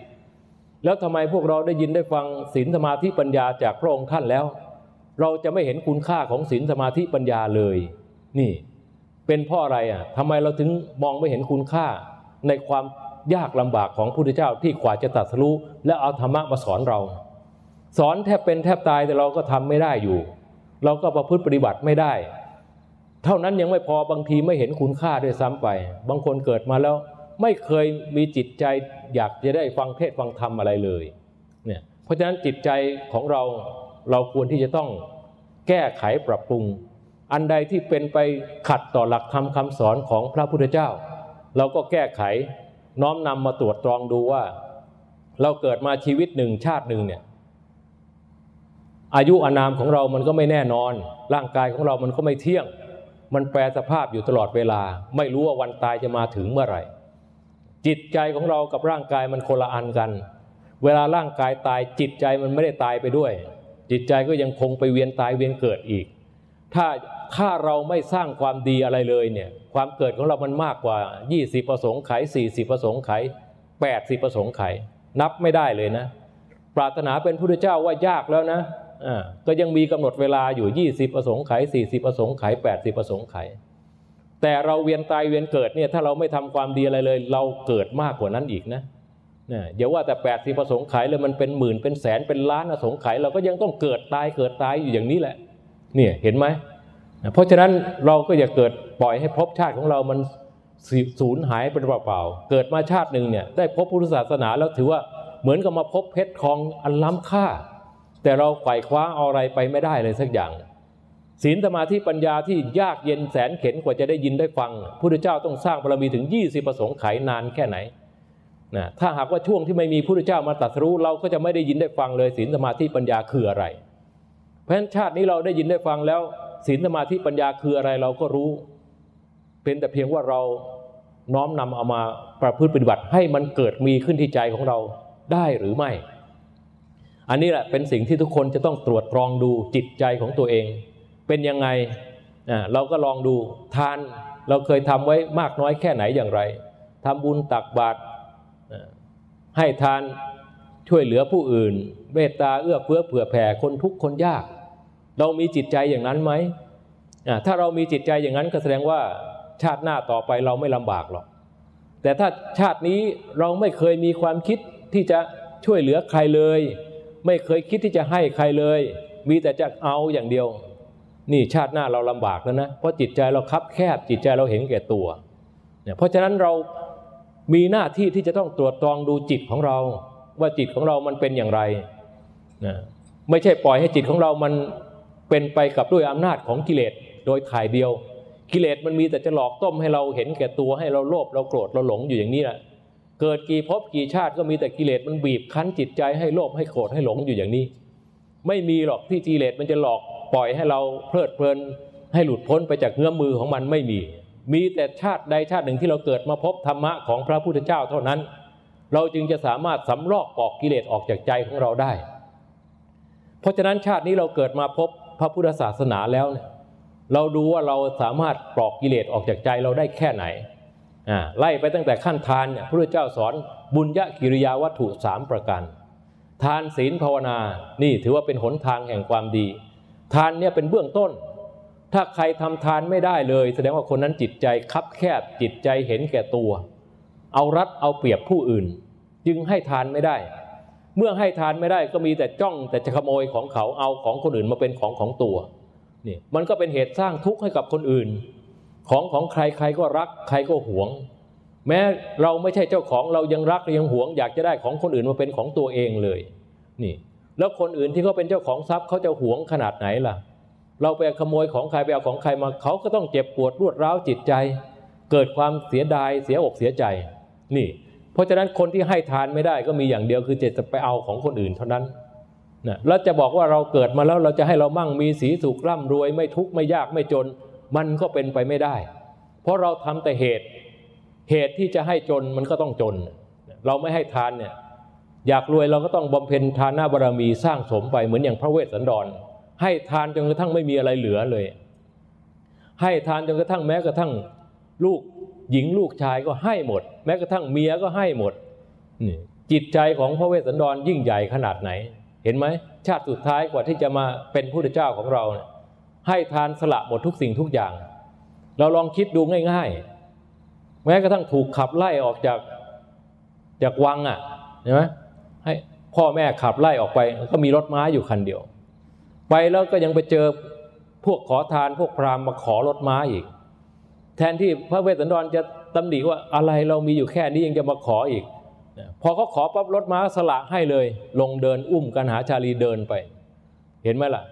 Speaker 1: 80แล้วทำไมพวกเราได้ยินได้ฟังศีลสมาธิปัญญาจากพระองค์ท่านแล้วเราจะไม่เห็นคุณค่าของศีลสมาธิปัญญาเลยนี่เป็นเพราะอะไรทำไมเราถึงมองไม่เห็นคุณค่าในความยากลำบากของพระพุทธเจ้าที่กว่าจะตรัสรู้และเอาธรรมะมาสอนเราสอนแทบเป็นแทบตายแต่เราก็ทำไม่ได้อยู่เราก็ประพฤติปฏิบัติไม่ได้เท่านั้นยังไม่พอบางทีไม่เห็นคุณค่าด้วยซ้ำไปบางคนเกิดมาแล้วไม่เคยมีจิตใจอยากจะได้ฟังเทศฟังธรรมอะไรเลยเนี่ยเพราะฉะนั้นจิตใจของเราควรที่จะต้องแก้ไขปรับปรุงอันใดที่เป็นไปขัดต่อหลักธรรมคำสอนของพระพุทธเจ้าเราก็แก้ไขน้อมนำมาตรวจตรองดูว่าเราเกิดมาชีวิตหนึ่งชาติหนึ่งเนี่ยอายุอานามของเรามันก็ไม่แน่นอนร่างกายของเรามันก็ไม่เที่ยงมันแปรสภาพอยู่ตลอดเวลาไม่รู้ว่าวันตายจะมาถึงเมื่อไหร่จิตใจของเรากับร่างกายมันคนละอันกันเวลาร่างกายตายจิตใจมันไม่ได้ตายไปด้วยจิตใจก็ยังคงไปเวียนตายเวียนเกิดอีกถ้าเราไม่สร้างความดีอะไรเลยเนี่ยความเกิดของเรามันมากกว่า20ประสงค์ไข40ประสงค์ไข80ประสงค์ไขนับไม่ได้เลยนะปรารถนาเป็นพระพุทธเจ้าว่ายากแล้วนะก็ยังมีกำหนดเวลาอยู่20ประสงค์ไข40ประสงค์ไข80ประสงค์ไขแต่เราเวียนตายเวียนเกิดเนี่ยถ้าเราไม่ทำความดีอะไรเลยเราเกิดมากกว่านั้นอีกนะอย่าว่าแต่80ประสงค์ไขเลยมันเป็นหมื่นเป็นแสนเป็นล้านประสงค์ไขเราก็ยังต้องเกิดตายอยู่อย่างนี้แหละเนี่ยเห็นไหมเพราะฉะนั้นเราก็อย่าเกิดปล่อยให้ภพชาติของเรามันสูญหายเป็นเปล่าๆเกิดมาชาติหนึ่งเนี่ยได้พบพุทธศาสนาแล้วถือว่าเหมือนกับมาพบเพชรทองอันล้ำค่าแต่เราไขว่คว้าเอาอะไรไปไม่ได้เลยสักอย่างศีลสมาธิปัญญาที่ยากเย็นแสนเข็ญกว่าจะได้ยินได้ฟังพระพุทธเจ้าต้องสร้างบารมีถึง20ประสงค์ไขนานแค่ไหนถ้าหากว่าช่วงที่ไม่มีพระพุทธเจ้ามาตรัสรู้เราก็จะไม่ได้ยินได้ฟังเลยศีลสมาธิปัญญาคืออะไรเพราะฉะนั้นชาตินี้เราได้ยินได้ฟังแล้วศีลสมาธิปัญญาคืออะไรเราก็รู้เป็นแต่เพียงว่าเราน้อมนำเอามาประพฤติปฏิบัติให้มันเกิดมีขึ้นที่ใจของเราได้หรือไม่อันนี้แหละเป็นสิ่งที่ทุกคนจะต้องตรวจตรองดูจิตใจของตัวเองเป็นยังไงเราก็ลองดูทานเราเคยทำไว้มากน้อยแค่ไหนอย่างไรทำบุญตักบาตรให้ทานช่วยเหลือผู้อื่นเมตตาเอื้อเฟื้อเผื่อแผ่คนทุกข์คนยากเรามีจิตใจอย่างนั้นไหมถ้าเรามีจิตใจอย่างนั้นก็แสดงว่าชาติหน้าต่อไปเราไม่ลำบากหรอกแต่ถ้าชาตินี้เราไม่เคยมีความคิดที่จะช่วยเหลือใครเลยไม่เคยคิดที่จะให้ใครเลยมีแต่จะเอาอย่างเดียวนี่ชาติหน้าเราลำบากแล้วนะเพราะจิตใจเราคับแคบจิตใจเราเห็นแก่ตัวเพราะฉะนั้นเรามีหน้าที่ที่จะต้องตรวจตรองดูจิตของเราว่าจิตของเรามันเป็นอย่างไรไม่ใช่ปล่อยให้จิตของเรามันเป็นไปกับด้วยอำนาจของกิเลสโดยถ่ายเดียวกิเลสมันมีแต่จะหลอกต้มให้เราเห็นแก่ตัวให้เราโลภเราโกรธเราหลงอยู่อย่างนี้แหละเกิดกี่ภพกี่ชาติก็มีแต่กิเลสมันบีบคั้นจิตใจให้โลภให้โกรธให้หลงอยู่อย่างนี้ไม่มีหรอกที่กิเลสมันจะหลอกปล่อยให้เราเพลิดเพลินให้หลุดพ้นไปจากเงื้อมมือของมันไม่มีแต่ชาติใดชาติหนึ่งที่เราเกิดมาพบธรรมะของพระพุทธเจ้าเท่านั้นเราจึงจะสามารถสำรอกปอกกิเลสออกจากใจของเราได้เพราะฉะนั้นชาตินี้เราเกิดมาพบพระพุทธศาสนาแล้วเนี่ยเราดูว่าเราสามารถปลอกกิเลสออกจากใจเราได้แค่ไหนไล่ไปตั้งแต่ขั้นทานเนี่ยพระพุทธเจ้าสอนบุญญกิริยาวัตถุ3ประการทานศีลภาวนานี่ถือว่าเป็นหนทางแห่งความดีทานเนี่ยเป็นเบื้องต้นถ้าใครทำทานไม่ได้เลยแสดงว่าคนนั้นจิตใจคับแคบจิตใจเห็นแก่ตัวเอารัดเอาเปรียบผู้อื่นจึงให้ทานไม่ได้เมื่อให้ทานไม่ได้ก็มีแต่จ้องแต่จะขโมยของเขาเอาของคนอื่นมาเป็นของตัวนี่มันก็เป็นเหตุสร้างทุกข์ให้กับคนอื่นของใครใครก็รักใครก็หวงแม้เราไม่ใช่เจ้าของเรายังรักยังหวงอยากจะได้ของคนอื่นมาเป็นของตัวเองเลยนี่แล้วคนอื่นที่เขาเป็นเจ้าของทรัพย์เขาจะหวงขนาดไหนล่ะเราไปขโมยของใครไปเอาของใครมาเขาก็ต้องเจ็บปวดรวดร้าวจิตใจเกิดความเสียดายเสียอกเสียใจนี่เพราะฉะนั้นคนที่ให้ทานไม่ได้ก็มีอย่างเดียวคือจะไปเอาของคนอื่นเท่านั้นนะแล้วจะบอกว่าเราเกิดมาแล้วเราจะให้เรามั่งมีสีสุขร่ำรวยไม่ทุกข์ไม่ยากไม่จนมันก็เป็นไปไม่ได้เพราะเราทำแต่เหตุที่จะให้จนมันก็ต้องจนเราไม่ให้ทานเนี่ยอยากรวยเราก็ต้องบำเพ็ญทานบารมีสร้างสมไปเหมือนอย่างพระเวสสันดรให้ทานจนกระทั่งไม่มีอะไรเหลือเลยให้ทานจนกระทั่งแม้กระทั่งลูกหญิงลูกชายก็ให้หมดแม้กระทั่งเมียก็ให้หมดนี่จิตใจของพระเวสสันดรยิ่งใหญ่ขนาดไหนเห็นไหมชาติสุดท้ายกว่าที่จะมาเป็นพระพุทธเจ้าของเราเนี่ยให้ทานสละหมดทุกสิ่งทุกอย่างเราลองคิดดูง่ายๆแม้กระทั่งถูกขับไล่ออกจากวังเห็นไหมให้พ่อแม่ขับไล่ออกไปก็มีรถม้าอยู่คันเดียวไปแล้วก็ยังไปเจอพวกขอทานพวกพราหมณ์มาขอรถม้าอีกแทนที่พระเวสสันดรจะตำหนิว่าอะไรเรามีอยู่แค่นี้ยังจะมาขออีกพอเขาขอปั๊บรถม้าสละให้เลยลงเดินอุ้มกันหาชาลีเดินไปเห็นไหมล่ะ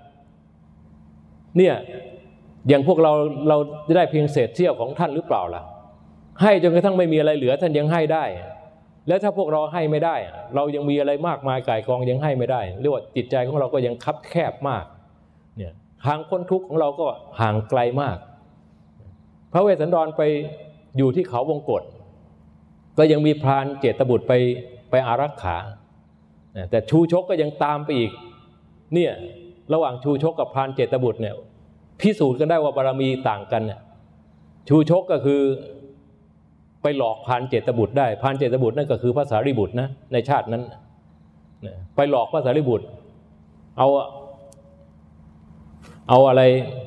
Speaker 1: เนี่ยอย่างพวกเราจะได้เพียงเศษเสี้ยวของท่านหรือเปล่าล่ะให้จนกระทั่งไม่มีอะไรเหลือท่านยังให้ได้แล้วถ้าพวกเราให้ไม่ได้เรายังมีอะไรมากมายก่ายกองยังให้ไม่ได้เรียกว่าจิตใจของเราก็ยังคับแคบมากเนี่ยทางพ้นทุกข์ของเราก็ห่างไกลมากพระเวสสันดรไปอยู่ที่เขาวงกฏก็ยังมีพรานเจตบุตรไปอารักขาแต่ชูชกก็ยังตามไปอีกเนี่ยระหว่างชูชกกับพรานเจตบุตรเนี่ยพิสูจน์กันได้ว่าบารมีต่างกันเนี่ยชูชกก็คือไปหลอกพรานเจตบุตรได้พรานเจตบุตรนั่นก็คือพระสารีบุตรนะในชาตินั้นไปหลอกพระสารีบุตรเอาอะไร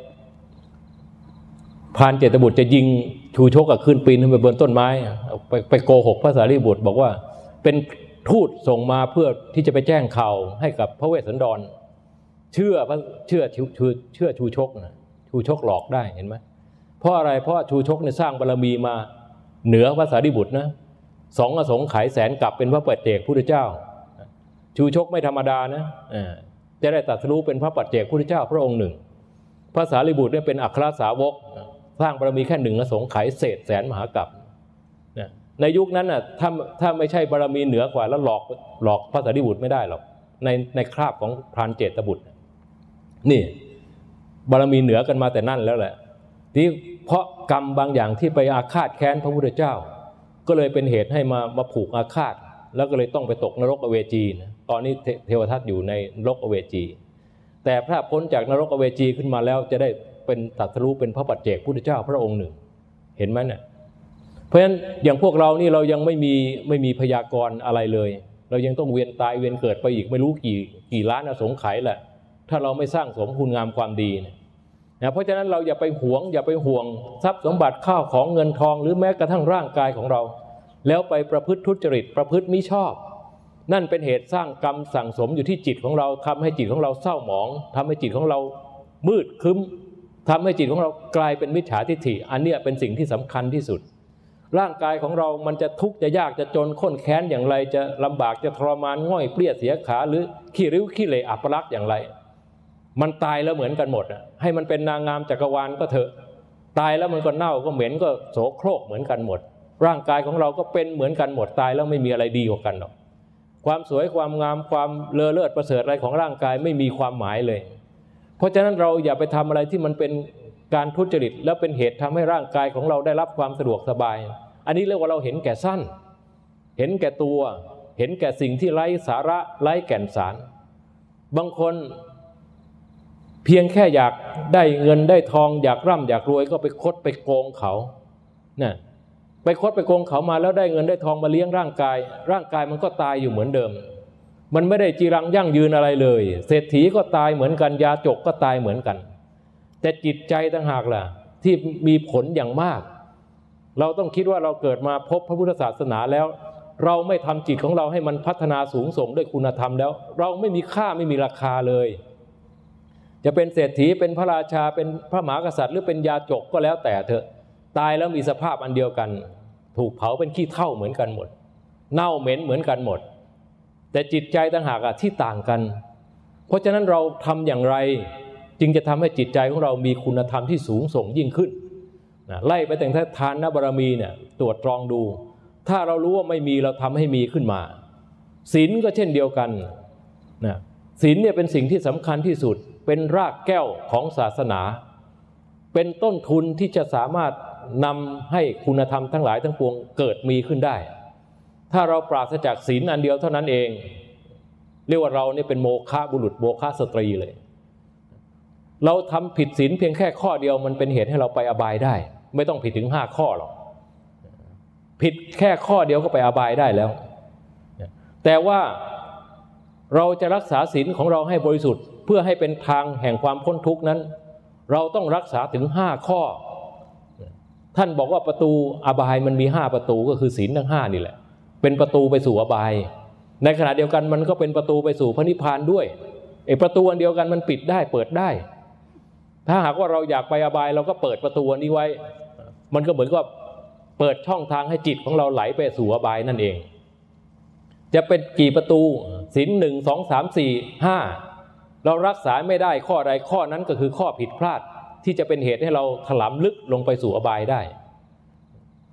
Speaker 1: พรานเจตบุตรจะยิงชูชกกับขึ้นปีนขึ้นไปบนต้นไม้ไปโกหกพระสารีบุตรบอกว่าเป็นทูตส่งมาเพื่อที่จะไปแจ้งข่าวให้กับพระเวสสันดรเชื่อชูชกนะชูชกหลอกได้เห็นไหมเพราะอะไรเพราะชูชกเนี่ยสร้างบารมีมาเหนือพระสารีบุตรนะ2 อสงไขยแสนกลับเป็นพระปัจเจกพุทธเจ้าชูชกไม่ธรรมดานะจะได้ตรัสรู้เป็นพระปัจเจกพุทธเจ้าพระองค์หนึ่งพระสารีบุตรเนี่ยเป็นอัครสาวกสร้างบารมีแค่1 อสงไขยเศษแสนมหากรัปในยุคนั้นน่ะถ้าไม่ใช่บารมีเหนือกว่าแล้วหลอกพระสารีบุตรไม่ได้หรอกในคราบของพรานเจตบุตรนี่บารมีเหนือกันมาแต่นั่นแล้วแหละที่เพราะกรรมบางอย่างที่ไปอาฆาตแค้นพระพุทธเจ้าก็เลยเป็นเหตุให้มาผูกอาฆาตแล้วก็เลยต้องไปตกนรกอเวจีนะตอนนี้เทวทัตอยู่ในนรกอเวจีแต่พระพ้นจากนรกอเวจีขึ้นมาแล้วจะได้เป็นตรัสรู้เป็นพระปัจเจกพุทธเจ้าพระองค์หนึ่งเห็นไหมเนี่ยเพราะฉะนั้นอย่างพวกเรานี่เรายังไม่มีพยากรณ์อะไรเลยเรายังต้องเวียนตายเวียนเกิดไปอีกไม่รู้กี่ล้านอสงไขยแหละถ้าเราไม่สร้างสมคุณงามความดีนะเพราะฉะนั้นเราอย่าไปห่วงทรัพย์สมบัติข้าวของเงินทองหรือแม้กระทั่งร่างกายของเราแล้วไปประพฤติทุจริตประพฤติมิชอบนั่นเป็นเหตุสร้างกรรมสั่งสมอยู่ที่จิตของเราทำให้จิตของเราเศร้าหมองทำให้จิตของเรามืดครึ้มทำให้จิตของเรากลายเป็นมิจฉาทิฏฐิอันนี้เป็นสิ่งที่สำคัญที่สุดร่างกายของเรามันจะทุกข์จะยากจะจนข้นแค้นอย่างไรจะลำบากจะทรมานง่อยเปรี้ยเสียขาหรือขี้ริ้วขี้เหร่อัปลักษณ์อย่างไรมันตายแล้วเหมือนกันหมดให้มันเป็นนางงามจักรวาลก็เถอะตายแล้วมันก็เน่าก็เหม็นก็โสโครกเหมือนกันหมดร่างกายของเราก็เป็นเหมือนกันหมดตายแล้วไม่มีอะไรดีกว่ากันหรอกความสวยความงามความเลอเลิศประเสริฐอะไรของร่างกายไม่มีความหมายเลยเพราะฉะนั้นเราอย่าไปทำอะไรที่มันเป็นการทุจริตแล้วเป็นเหตุทำให้ร่างกายของเราได้รับความสะดวกสบายอันนี้เรียกว่าเราเห็นแก่สั้นเห็นแก่ตัวเห็นแก่สิ่งที่ไร้สาระไร้แก่นสารบางคนเพียงแค่อยากได้เงินได้ทองอยากร่ำอยากรวยก็ไปคดไปโกงเขาเนี่ยไปคดไปโกงเขามาแล้วได้เงินได้ทองมาเลี้ยงร่างกายมันก็ตายอยู่เหมือนเดิมมันไม่ได้จีรังยั่งยืนอะไรเลยเศรษฐีก็ตายเหมือนกันยาจกก็ตายเหมือนกันแต่จิตใจต่างหากล่ะที่มีผลอย่างมากเราต้องคิดว่าเราเกิดมาพบพระพุทธศาสนาแล้วเราไม่ทำจิตของเราให้มันพัฒนาสูงส่งด้วยคุณธรรมแล้วเราไม่มีค่าไม่มีราคาเลยจะเป็นเศรษฐีเป็นพระราชาเป็นพระมหากษัตริย์หรือเป็นยาจกก็แล้วแต่เถอะตายแล้วมีสภาพอันเดียวกันถูกเผาเป็นขี้เถ้าเหมือนกันหมดเน่าเหม็นเหมือนกันหมดแต่จิตใจต่างหากที่ต่างกันเพราะฉะนั้นเราทำอย่างไรจึงจะทำให้จิตใจของเรามีคุณธรรมที่สูงส่งยิ่งขึ้นไล่ไปแต่งทานบารมีเนี่ยตรวจตรองดูถ้าเรารู้ว่าไม่มีเราทำให้มีขึ้นมาศีลก็เช่นเดียวกันศีลเนี่ยเป็นสิ่งที่สำคัญที่สุดเป็นรากแก้วของศาสนาเป็นต้นทุนที่จะสามารถนำให้คุณธรรมทั้งหลายทั้งปวงเกิดมีขึ้นได้ถ้าเราปราศจากศีลอันเดียวเท่านั้นเองเรียกว่าเราเนี่ยเป็นโมฆะบุรุษโมฆะสตรีเลยเราทำผิดศีลเพียงแค่ข้อเดียวมันเป็นเหตุให้เราไปอบายได้ไม่ต้องผิดถึง5 ข้อหรอกผิดแค่ข้อเดียวก็ไปอบายได้แล้วแต่ว่าเราจะรักษาศีลของเราให้บริสุทธิ์เพื่อให้เป็นทางแห่งความพ้นทุกข์นั้นเราต้องรักษาถึง5 ข้อท่านบอกว่าประตูอบายมันมี5 ประตูก็คือศีลทั้ง5นี่แหละเป็นประตูไปสู่อบายในขณะเดียวกันมันก็เป็นประตูไปสู่พระนิพพานด้วยประตูอันเดียวกันมันปิดได้เปิดได้ถ้าหากว่าเราอยากไปอบายเราก็เปิดประตูอันนี้ไว้มันก็เหมือนกับเปิดช่องทางให้จิตของเราไหลไปสู่อบายนั่นเองจะเป็นกี่ประตูศีล1 2 3 4 5เรารักษาไม่ได้ข้อใดข้อนั้นก็คือข้อผิดพลาดที่จะเป็นเหตุให้เราถลำลึกลงไปสู่อบายได้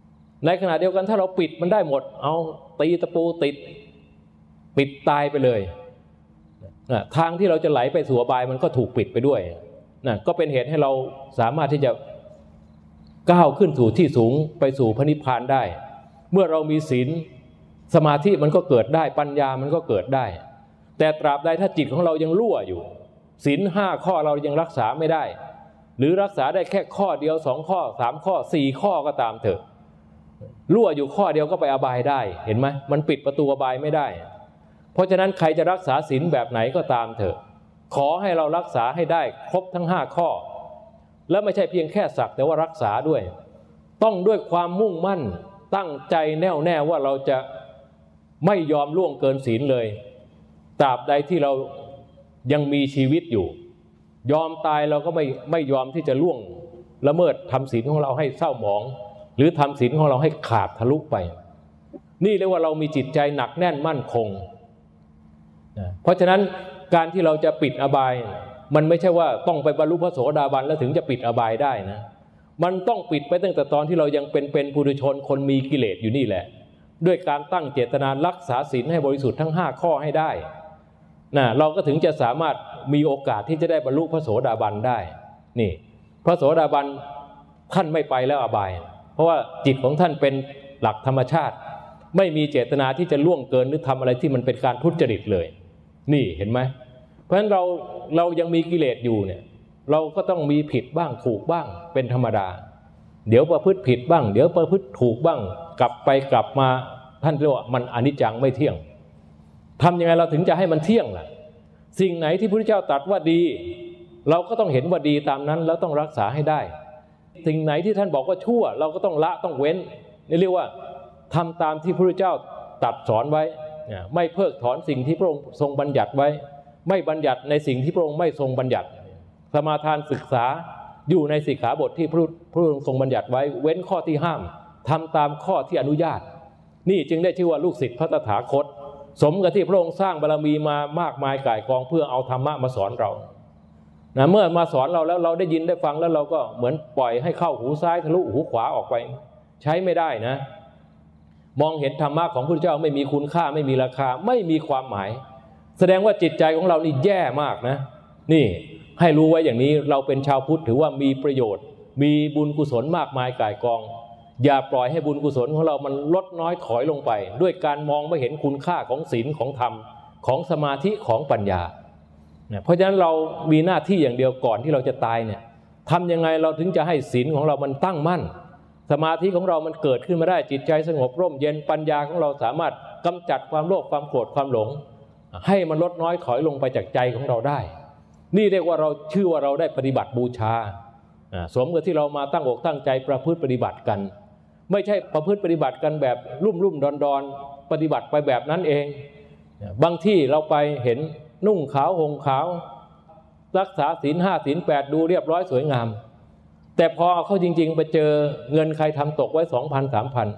Speaker 1: ในขณะเดียวกันถ้าเราปิดมันได้หมดเอาตีตะปูติดปิดตายไปเลยทางที่เราจะไหลไปสู่อบายมันก็ถูกปิดไปด้วยนะก็เป็นเหตุให้เราสามารถที่จะก้าวขึ้นสู่ที่สูงไปสู่พระนิพพานได้เมื่อเรามีศีลสมาธิมันก็เกิดได้ปัญญามันก็เกิดได้แต่ตราบใดถ้าจิตของเรายังรั่วอยู่ศีล5 ข้อเรายังรักษาไม่ได้หรือรักษาได้แค่ข้อเดียว2 ข้อ3 ข้อ4 ข้อก็ตามเถอะรั่วอยู่ข้อเดียวก็ไปอบายได้เห็นไหมมันปิดประตูอบายไม่ได้เพราะฉะนั้นใครจะรักษาศีลแบบไหนก็ตามเถอะขอให้เรารักษาให้ได้ครบทั้ง5 ข้อและไม่ใช่เพียงแค่สักแต่ว่ารักษาด้วยต้องด้วยความมุ่งมั่นตั้งใจแน่วแน่ว่าเราจะไม่ยอมล่วงเกินศีลเลยตราบใดที่เรายังมีชีวิตอยู่ยอมตายเราก็ไม่ยอมที่จะล่วงละเมิดทำศีลของเราให้เศร้าหมองหรือทำศีลของเราให้ขาดทะลุไปนี่เรียกว่าเรามีจิตใจหนักแน่นมั่นคงเพราะฉะนั้นการที่เราจะปิดอบายมันไม่ใช่ว่าต้องไปบรรลุพระโสดาบันแล้วถึงจะปิดอบายได้นะมันต้องปิดไปตั้งแต่ตอนที่เรายังเป็นปุถุชนคนมีกิเลสอยู่นี่แหละด้วยการตั้งเจตนารักษาศีลให้บริสุทธิ์ทั้ง5 ข้อให้ได้นะเราก็ถึงจะสามารถมีโอกาสที่จะได้บรรลุพระโสดาบันได้นี่พระโสดาบันท่านไม่ไปแล้วอบายเพราะว่าจิตของท่านเป็นหลักธรรมชาติไม่มีเจตนาที่จะล่วงเกินหรือทำอะไรที่มันเป็นการทุจริตเลยนี่เห็นไหมเพราะฉะนั้นเรายังมีกิเลสอยู่เนี่ยเราก็ต้องมีผิดบ้างถูกบ้างเป็นธรรมดาเดี๋ยวประพฤติผิดบ้างเดี๋ยวประพฤติถูกบ้างกลับไปกลับมาท่านเรียกว่ามันอนิจจังไม่เที่ยงทำยังไงเราถึงจะให้มันเที่ยงล่ะสิ่งไหนที่พระพุทธเจ้าตรัสว่าดีเราก็ต้องเห็นว่าดีตามนั้นแล้วต้องรักษาให้ได้สิ่งไหนที่ท่านบอกว่าชั่วเราก็ต้องละต้องเว้นนี่เรียกว่าทำตามที่พระพุทธเจ้าตรัสสอนไว้ไม่เพิกถอนสิ่งที่พระองค์ทรงบัญญัติไว้ไม่บัญญัติในสิ่งที่พระองค์ไม่ทรงบัญญัติสมาทานศึกษาอยู่ในสิกขาบทที่พระองค์ทรงบัญญัติไว้เว้นข้อที่ห้ามทำตามข้อที่อนุญาตนี่จึงได้ชื่อว่าลูกศิษย์พระตถาคตสมกับที่พระองค์สร้างบารมีมามากมายก่ายกองเพื่อเอาธรรมะมาสอนเรานะเมื่อมาสอนเราแล้วเราได้ยินได้ฟังแล้วเราก็เหมือนปล่อยให้เข้าหูซ้ายทะลุหูขวาออกไปใช้ไม่ได้นะมองเห็นธรรมะของพระพุทธเจ้าไม่มีคุณค่าไม่มีราคาไม่มีความหมายแสดงว่าจิตใจของเรานี่แย่มากนะนี่ให้รู้ไว้อย่างนี้เราเป็นชาวพุทธถือว่ามีประโยชน์มีบุญกุศลมากมายก่ายกองอย่าปล่อยให้บุญกุศลของเรามันลดน้อยถอยลงไปด้วยการมองไม่เห็นคุณค่าของศีลของธรรมของสมาธิของปัญญาเพราะฉะนั้นเรามีหน้าที่อย่างเดียวก่อนที่เราจะตายเนี่ยทำยังไงเราถึงจะให้ศีลของเรามันตั้งมั่นสมาธิของเรามันเกิดขึ้นมาได้จิตใจสงบร่มเย็นปัญญาของเราสามารถกำจัดความโลภความโกรธความหลงให้มันลดน้อยถอยลงไปจากใจของเราได้นี่เรียกว่าเราชื่อว่าเราได้ปฏิบัติบูชาสมกับที่เรามาตั้งอกตั้งใจประพฤติปฏิบัติกันไม่ใช่ประพฤติปฏิบัติกันแบบรุ่มดอนปฏิบัติไปแบบนั้นเองบางที่เราไปเห็นนุ่งขาวห่มขาวรักษาศีล5ศีล8ดูเรียบร้อยสวยงามแต่พอเอาเข้าจริงๆไปเจอเงินใครทำตกไว้ 2,000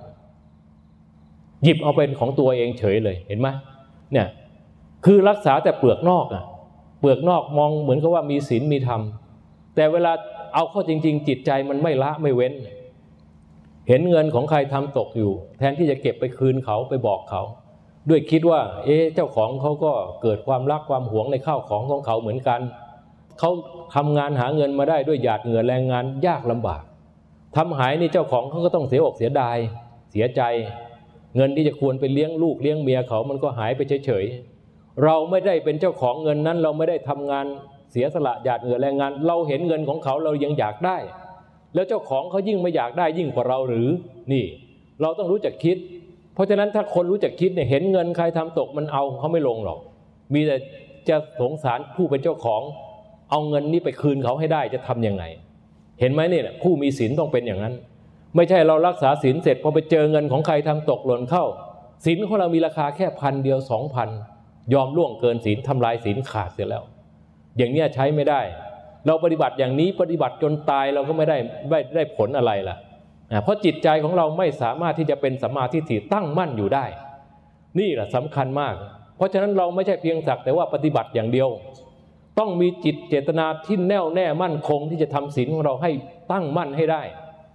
Speaker 1: 3,000 หยิบเอาเป็นของตัวเองเฉยเลยเห็นไหมเนี่ยคือรักษาแต่เปลือกนอกเปลือกนอกมองเหมือนกับว่ามีศีลมีธรรมแต่เวลาเอาเข้าจริงๆจิตใจมันไม่ละไม่เว้นเห็นเงินของใครทำตกอยู่แทนที่จะเก็บไปคืนเขาไปบอกเขาด้วยคิดว่าเจ้าของเขาก็เกิดความรักความหวงในข้าวของเขาเหมือนกันเขาทำงานหาเงินมาได้ด้วยหยาดเหงื่อแรงงานยากลำบากทำหายนี่เจ้าของเขาก็ต้องเสียอกเสียดายเสียใจเงินที่จะควรไปเลี้ยงลูกเลี้ยงเมียเขามันก็หายไปเฉยๆเราไม่ได้เป็นเจ้าของเงินนั้นเราไม่ได้ทำงานเสียสละหยาดเหงื่อแรงงานเราเห็นเงินของเขาเรายังอยากได้แล้วเจ้าของเขายิ่งไม่อยากได้ยิ่งกว่าเราหรือนี่เราต้องรู้จักคิดเพราะฉะนั้นถ้าคนรู้จักคิดเนี่ยเห็นเงินใครทำตกมันเอาเขาไม่ลงหรอกมีแต่จะสงสารผู้เป็นเจ้าของเอาเงินนี้ไปคืนเขาให้ได้จะทำยังไงเห็นไหมเนี่ยผู้มีศีลต้องเป็นอย่างนั้นไม่ใช่เรารักษาศีลเสร็จพอไปเจอเงินของใครทำตกหล่นเข้าศีลของเรามีราคาแค่1,000เดียว 2,000ยอมล่วงเกินศีลทำลายศีลขาดเสียแล้วอย่างนี้ใช้ไม่ได้เราปฏิบัติอย่างนี้ปฏิบัติจนตายเราก็ไม่ได้ผลอะไรล่ะเพราะจิตใจของเราไม่สามารถที่จะเป็นสัมมาทิฏฐิตั้งมั่นอยู่ได้นี่แหละสำคัญมากเพราะฉะนั้นเราไม่ใช่เพียงสักแต่ว่าปฏิบัติอย่างเดียวต้องมีจิตเจตนาที่แน่วแน่มั่นคงที่จะทำศีลของเราให้ตั้งมั่นให้ได้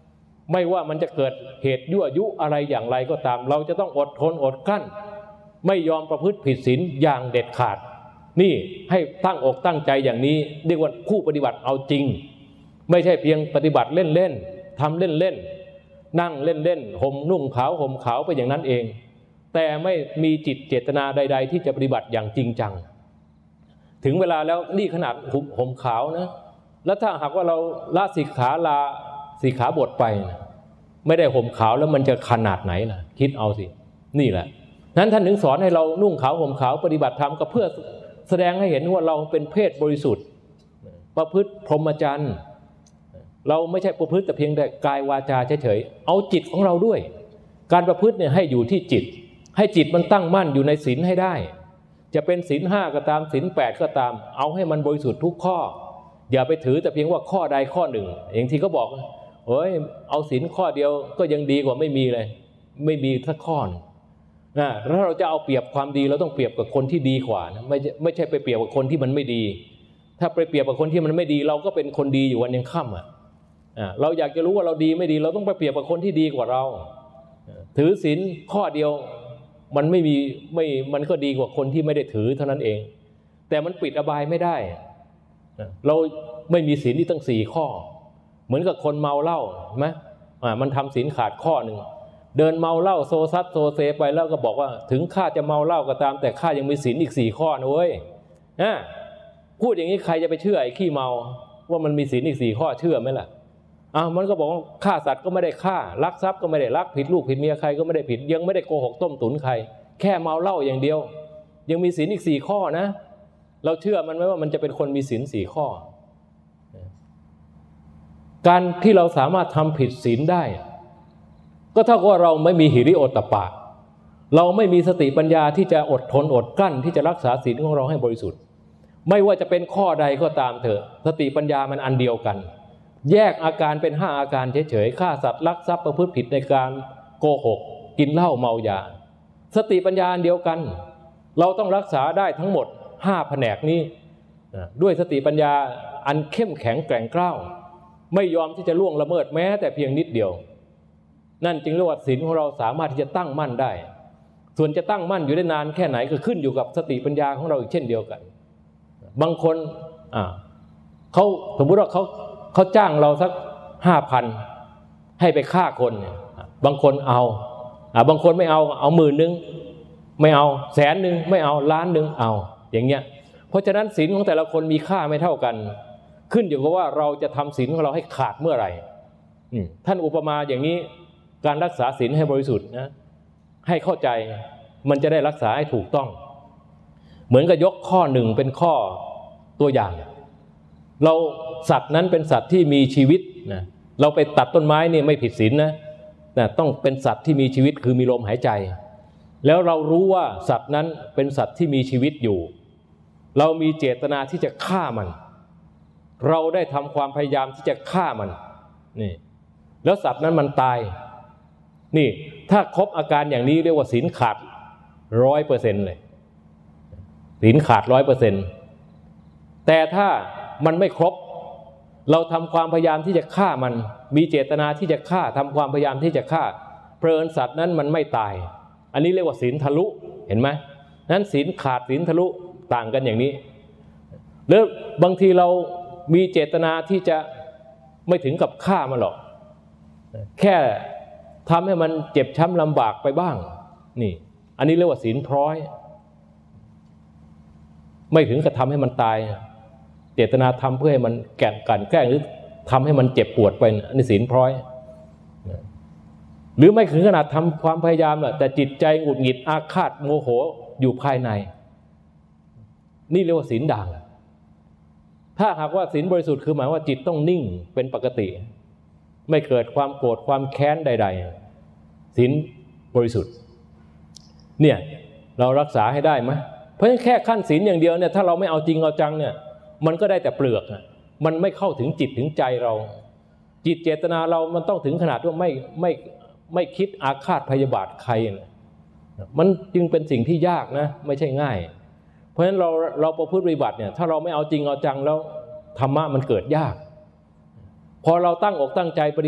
Speaker 1: ไม่ว่ามันจะเกิดเหตุยั่วยุอะไรอย่างไรก็ตามเราจะต้องอดทนอดกลั้นไม่ยอมประพฤติผิดศีลอย่างเด็ดขาดนี่ให้ตั้งอกตั้งใจอย่างนี้เรียกว่าผู้ปฏิบัติเอาจริงไม่ใช่เพียงปฏิบัติเล่นๆทำเล่นๆนั่งเล่นๆห่มนุ่งขาวห่มขาวไปอย่างนั้นเองแต่ไม่มีจิตเจตนาใดๆที่จะปฏิบัติอย่างจริงจังถึงเวลาแล้วนี่ขนาดห่มขาวนะแล้วถ้าหากว่าเราละสิกขาบทไปนะไม่ได้ห่มขาวแล้วมันจะขนาดไหนล่ะคิดเอาสินี่แหละนั้นท่านถึงสอนให้เรานุ่งขาวห่มขาวปฏิบัติธรรมก็เพื่อแสดงให้เห็นว่าเราเป็นเพศบริสุทธิ์ประพฤติพรหมจรรย์เราไม่ใช่ประพฤติแต่เพียงแต่กายวาจาเฉยๆเอาจิตของเราด้วยการประพฤติเนี่ยให้อยู่ที่จิตให้จิตมันตั้งมั่นอยู่ในศีลให้ได้จะเป็นศีล5ก็ตามศีล8ก็ตามเอาให้มันบริสุทธิ์ทุกข้ออย่าไปถือแต่เพียงว่าข้อใดข้อหนึ่งอย่างที่เขาบอกเฮ้ยเอาศีลข้อเดียวก็ยังดีกว่าไม่มีเลยไม่มีสักข้อนะแล้วเราจะเอาเปรียบความดีเราต้องเปรียบกับคนที่ดีกว่านะไม่ใช่ไปเปรียบกับคนที่มันไม่ดีถ้าไปเปรียบกับคนที่มันไม่ดีเราก็เป็นคนดีอยู่วันยังค่ำเราอยากจะรู้ว่าเราดีไม่ดีเราต้องไปเปรียบกับคนที่ดีกว่าเราถือศีลข้อเดียวมันมันก็ดีกว่าคนที่ไม่ได้ถือเท่านั้นเองแต่มันปิดอบายไม่ได้เราไม่มีศีลที่ตั้ง4ข้อเหมือนกับคนเมาเหล้าไหมมันทำศีลขาดข้อหนึ่งเดินเมาเหล้าโซซัดโซเซไปแล้วก็บอกว่าถึงข้าจะเมาเหล้าก็ตามแต่ข้ายังมีศีลอีก4ข้อนะเว้ยพูดอย่างนี้ใครจะไปเชื่อไอ้ขี้เมาว่ามันมีศีลอีก4ข้อเชื่อไหมล่ะมันก็บอกว่าฆ่าสัตว์ก็ไม่ได้ฆ่าลักทรัพย์ก็ไม่ได้ลักผิดลูกผิดเมียใครก็ไม่ได้ผิดยังไม่ได้โกหกต้มตุ๋นใครแค่เมาเหล้าอย่างเดียวยังมีศีลอีก4ข้อนะเราเชื่อมันไหมว่ามันจะเป็นคนมีศีล4ข้อการที่เราสามารถทำผิดศีลได้ก็เท่ากับว่าเราไม่มีหิริโอตตัปปะเราไม่มีสติปัญญาที่จะอดทนอดกลั้นที่จะรักษาศีลของเราให้บริสุทธิ์ไม่ว่าจะเป็นข้อใดก็ตามเถอะสติปัญญามันอันเดียวกันแยกอาการเป็น5อาการเฉยๆฆ่าสัตว์ลักทรัพย์ประพฤติผิดในการโกหกกินเหล้าเมายาสติปัญญาอันเดียวกันเราต้องรักษาได้ทั้งหมด5แผนกนี้ด้วยสติปัญญาอันเข้มแข็งแกร่งกล้าไม่ยอมที่จะล่วงละเมิดแม้แต่เพียงนิดเดียวนั่นจึงเรียกว่าศีลของเราสามารถที่จะตั้งมั่นได้ส่วนจะตั้งมั่นอยู่ได้นานแค่ไหนก็ขึ้นอยู่กับสติปัญญาของเราอีกเช่นเดียวกันบางคนเขาสมมุติว่าเขาจ้างเราสัก 5,000 ให้ไปฆ่าคนบางคนเอาบางคนไม่เอา10,000ไม่เอา100,000ไม่เอา1,000,000เอาอย่างเงี้ยเพราะฉะนั้นศีลของแต่ละคนมีค่าไม่เท่ากันขึ้นอยู่กับว่าเราจะทำศีลของเราให้ขาดเมื่อไหร่ท่านอุปมาอย่างนี้การรักษาศีลให้บริสุทธิ์นะให้เข้าใจมันจะได้รักษาให้ถูกต้องเหมือนกับยกข้อ1เป็นข้อตัวอย่างเราสัตว์นั้นเป็นสัตว์ที่มีชีวิตนะเราไปตัดต้นไม้นี่ไม่ผิดศีลนะต้องเป็นสัตว์ที่มีชีวิตคือมีลมหายใจแล้วเรารู้ว่าสัตว์นั้นเป็นสัตว์ที่มีชีวิตอยู่เรามีเจตนาที่จะฆ่ามันเราได้ทำความพยายามที่จะฆ่ามันนี่แล้วสัตว์นั้นมันตายนี่ถ้าครบอาการอย่างนี้เรียกว่าศีลขาด 100% เลยศีลขาด 100% แต่ถ้ามันไม่ครบเราทำความพยายามที่จะฆ่ามันมีเจตนาที่จะฆ่าทำความพยายามที่จะฆ่าเพลินสัตว์นั้นมันไม่ตายอันนี้เรียกว่าศีลทะลุเห็นไหมนั้นศีลขาดศีลทะลุต่างกันอย่างนี้แล้วบางทีเรามีเจตนาที่จะไม่ถึงกับฆ่ามันหรอกแค่ทำให้มันเจ็บช้ำลำบากไปบ้างนี่อันนี้เรียกว่าศีลพร้อยไม่ถึงกับทำให้มันตายเจตนาทำเพื่อให้มันแกล้งหรือทำให้มันเจ็บปวดไปอันนี้ศีลพร้อยหรือไม่ถึงขนาดทำความพยายามแต่จิตใจหงุดหงิดอาฆาตโมโหอยู่ภายในนี่เรียกว่าศีลด่างถ้าหากว่าศีลบริสุทธิ์คือหมายว่าจิตต้องนิ่งเป็นปกติไม่เกิดความโกรธความแค้นใดๆศีลบริสุทธิ์เนี่ยเรารักษาให้ได้ไหมเพราะแค่ขั้นศีลอย่างเดียวเนี่ยถ้าเราไม่เอาจริงเอาจังเนี่ยมันก็ได้แต่เปลือกมันไม่เข้าถึงจิตถึงใจเราจิตเจตนาเรามันต้องถึงขนาดว่าไม่คิดอาฆาตพยาบาทใครนะมันจึงเป็นสิ่งที่ยากนะไม่ใช่ง่ายเพราะฉะนั้นเราประพฤติปฏิบัติเนี่ยถ้าเราไม่เอาจริงเอาจังแล้วธรรมะมันเกิดยากพอเราตั้งอกตั้งใจปฏิบัติ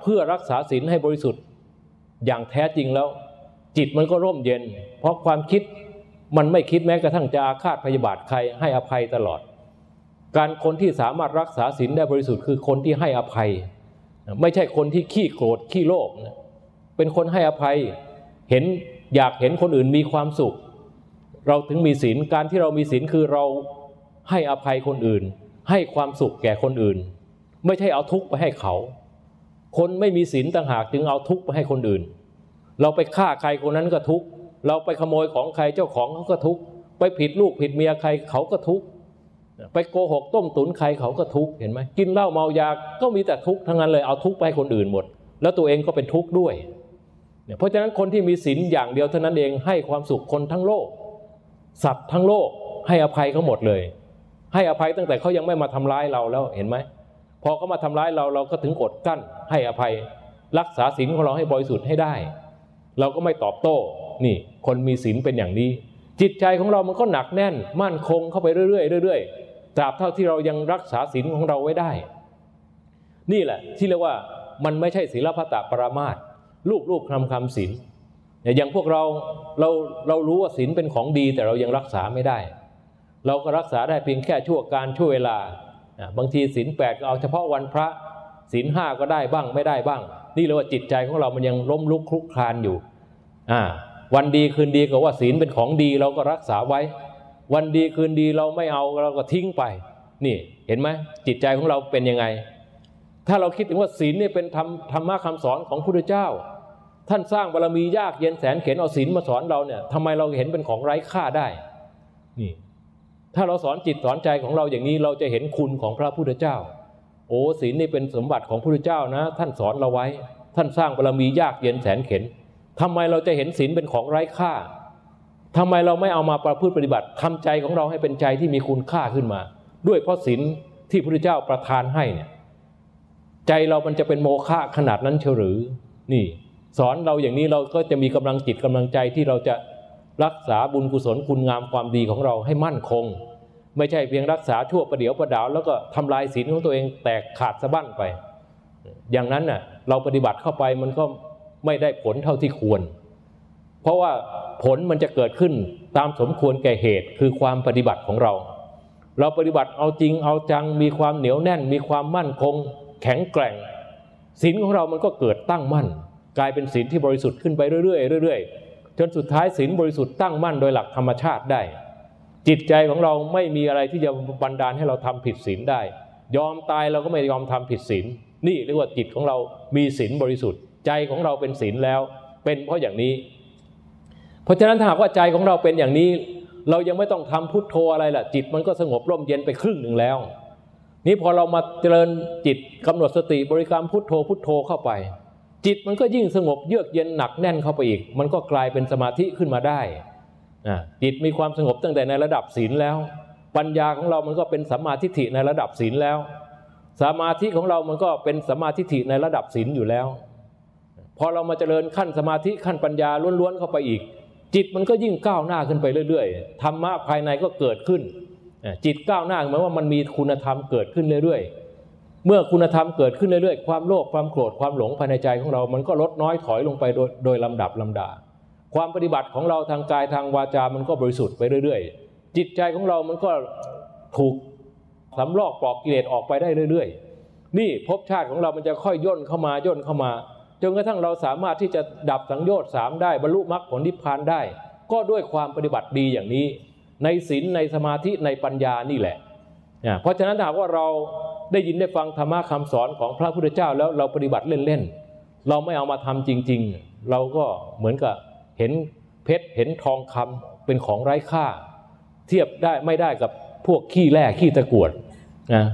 Speaker 1: เพื่อรักษาศีลให้บริสุทธิ์อย่างแท้จริงแล้วจิตมันก็ร่มเย็นเพราะความคิดมันไม่คิดแม้กระทั่งจะอาฆาตพยาบาทใครให้อภัยตลอดการคนที่สามารถรักษาศีลได้บริสุทธิ์คือคนที่ให้อภัยไม่ใช่คนที่ขี้โกรธขี้โลภเป็นคนให้อภัยอยากเห็นคนอื่นมีความสุขเราถึงมีศีลการที่เรามีศีลคือเราให้อภัยคนอื่นให้ความสุขแก่คนอื่นไม่ใช่เอาทุกข์ไปให้เขาคนไม่มีศีลต่างหากจึงเอาทุกข์ไปให้คนอื่นเราไปฆ่าใครคนนั้นก็ทุกข์เราไปขโมยของใครเจ้าของเขาก็ทุกข์ไปผิดลูกผิดเมียใครเขาก็ทุกข์ไปโกหกต้มตุ๋นใครเขาก็ทุกข์เห็นไหมกินเหล้าเมายาก็มีแต่ทุกข์ทั้งนั้นเลยเอาทุกข์ไปให้คนอื่นหมดแล้วตัวเองก็เป็นทุกข์ด้วยเพราะฉะนั้นคนที่มีศีลอย่างเดียวเท่านั้นเองให้ความสุขคนทั้งโลกสัตว์ทั้งโลกให้อภัยเขาหมดเลยให้อภัยตั้งแต่เขายังไม่มาทำร้ายเราแล้วเห็นไหมพอเขามาทำร้ายเราก็ถึงอดกั้นให้อภัยรักษาศีลของเราให้บริสุทธิ์ให้ได้เราก็ไม่ตอบโต้นี่คนมีศีลเป็นอย่างนี้จิตใจของเรามันก็หนักแน่นมั่นคงเข้าไปเรื่อยๆตราบเท่าที่เรายังรักษาศีลของเราไว้ได้นี่แหละที่เรียกว่ามันไม่ใช่ศีลพัตตปรามาสรูปคำศีลอย่างพวกเรารู้ว่าศีลเป็นของดีแต่เรายังรักษาไม่ได้เราก็รักษาได้เพียงแค่ชั่วการชั่วเวลาบางทีศีล 8ก็เอาเฉพาะวันพระศีล 5ก็ได้บ้างไม่ได้บ้างนี่เรียกว่าจิตใจของเรามันยังล้มลุกคลุกคลานอยู่วันดีคืนดีก็ว่าศีลเป็นของดีเราก็รักษาไว้วันดีคืนดีเราไม่เอาเราก็ทิ้งไปนี่เห็นไหมจิตใจของเราเป็นยังไงถ้าเราคิดถึงว่าศีลนี่เป็นธรรมะคำสอนของพระพุทธเจ้าท่านสร้างบารมียากเย็นแสนเข็ญเอาศีลมาสอนเราเนี่ยทำไมเราเห็นเป็นของไร้ค่าได้นี่ถ้าเราสอนจิตสอนใจของเราอย่างนี้เราจะเห็นคุณของพระพุทธเจ้าโอ้ศีลนี่เป็นสมบัติของพระพุทธเจ้านะท่านสอนเราไว้ท่านสร้างบารมียากเย็นแสนเข็ญทำไมเราจะเห็นศีลเป็นของไร้ค่าทำไมเราไม่เอามาประพฤติปฏิบัติทำใจของเราให้เป็นใจที่มีคุณค่าขึ้นมาด้วยเพราะศีลที่พระพุทธเจ้าประทานให้เนี่ยใจเรามันจะเป็นโมฆะขนาดนั้นเชียวหรือนี่สอนเราอย่างนี้เราก็จะมีกำลังจิตกำลังใจที่เราจะรักษาบุญกุศลคุณงามความดีของเราให้มั่นคงไม่ใช่เพียงรักษาชั่วประเดี๋ยวประดาวแล้วก็ทำลายศีลของตัวเองแตกขาดสะบั้นไปอย่างนั้นน่ะเราปฏิบัติเข้าไปมันก็ไม่ได้ผลเท่าที่ควรเพราะว่าผลมันจะเกิดขึ้นตามสมควรแก่เหตุคือความปฏิบัติของเราปฏิบัติเอาจริงเอาจังมีความเหนียวแน่นมีความมั่นคงแข็งแกร่งศีลของเรามันก็เกิดตั้งมั่นกลายเป็นศีลที่บริสุทธิ์ขึ้นไปเรื่อยๆจนสุดท้ายศีลบริสุทธิ์ตั้งมั่นโดยหลักธรรมชาติได้จิตใจของเราไม่มีอะไรที่จะบันดาลให้เราทำผิดศีลได้ยอมตายเราก็ไม่ยอมทำผิดศีลนี่เรียกว่าจิตของเรามีศีลบริสุทธิ์ใจของเราเป็นศีลแล้วเป็นเพราะอย่างนี้เพราะฉะนั้นถ้าหากว่าใจของเราเป็นอย่างนี้เรายังไม่ต้องทำพุทโธอะไรล่ะจิตมันก็สงบร่มเย็นไปครึ่งหนึ่งแล้วนี่พอเรามาเจริญจิตกำหนดสติบริกรรมพุทโธพุทโธเข้าไปจิตมันก็ยิ่งสงบเยือกเย็นหนักแน่นเข้าไปอีกมันก็กลายเป็นสมาธิขึ้นมาได้จิตมีความสงบตั้งแต่ในระดับศีลแล้วปัญญาของเรามันก็เป็นสัมมาทิฏฐิในระดับศีลแล้วสมาธิของเรามันก็เป็นสัมมาทิฏฐิในระดับศีลอยู่แล้วพอเรามาเจริญขั้นสมาธิขั้นปัญญาล้วนๆเข้าไปอีกจิตมันก็ยิ่งก้าวหน้าขึ้นไปเรื่อยๆธรรมะภายในก็เกิดขึ้นจิตก้าวหน้าหมายว่ามันมีคุณธรรมเกิดขึ้นเรื่อยๆเมื่อคุณธรรมเกิดขึ้นเรื่อยๆความโลภความโกรธความหลงภายในใจของเรามันก็ลดน้อยถอยลงไปโดยลำดับลำดาความปฏิบัติของเราทางกายทางวาจามันก็บริสุทธิ์ไปเรื่อยๆจิตใจของเรามันก็ถูกสำลอกปลอกกิเลสออกไปได้เรื่อยๆนี่ภพชาติของเรามันจะค่อยย่นเข้ามาจนกระทั่งเราสามารถที่จะดับสังโยชน์3ได้บรรลุมรรคผลนิพพานได้ก็ด้วยความปฏิบัติดีอย่างนี้ในศีลในสมาธิในปัญญานี่แหละเพราะฉะนั้นถ้าว่าเราได้ยินได้ฟังธรรมะคำสอนของพระพุทธเจ้าแล้วเราปฏิบัติเล่นๆเราไม่เอามาทำจริงๆเราก็เหมือนกับเห็นเพชรเห็นทองคำเป็นของไร้ค่าเทียบได้ไม่ได้กับพวกขี้แร่ขี้ตะกรวดนะ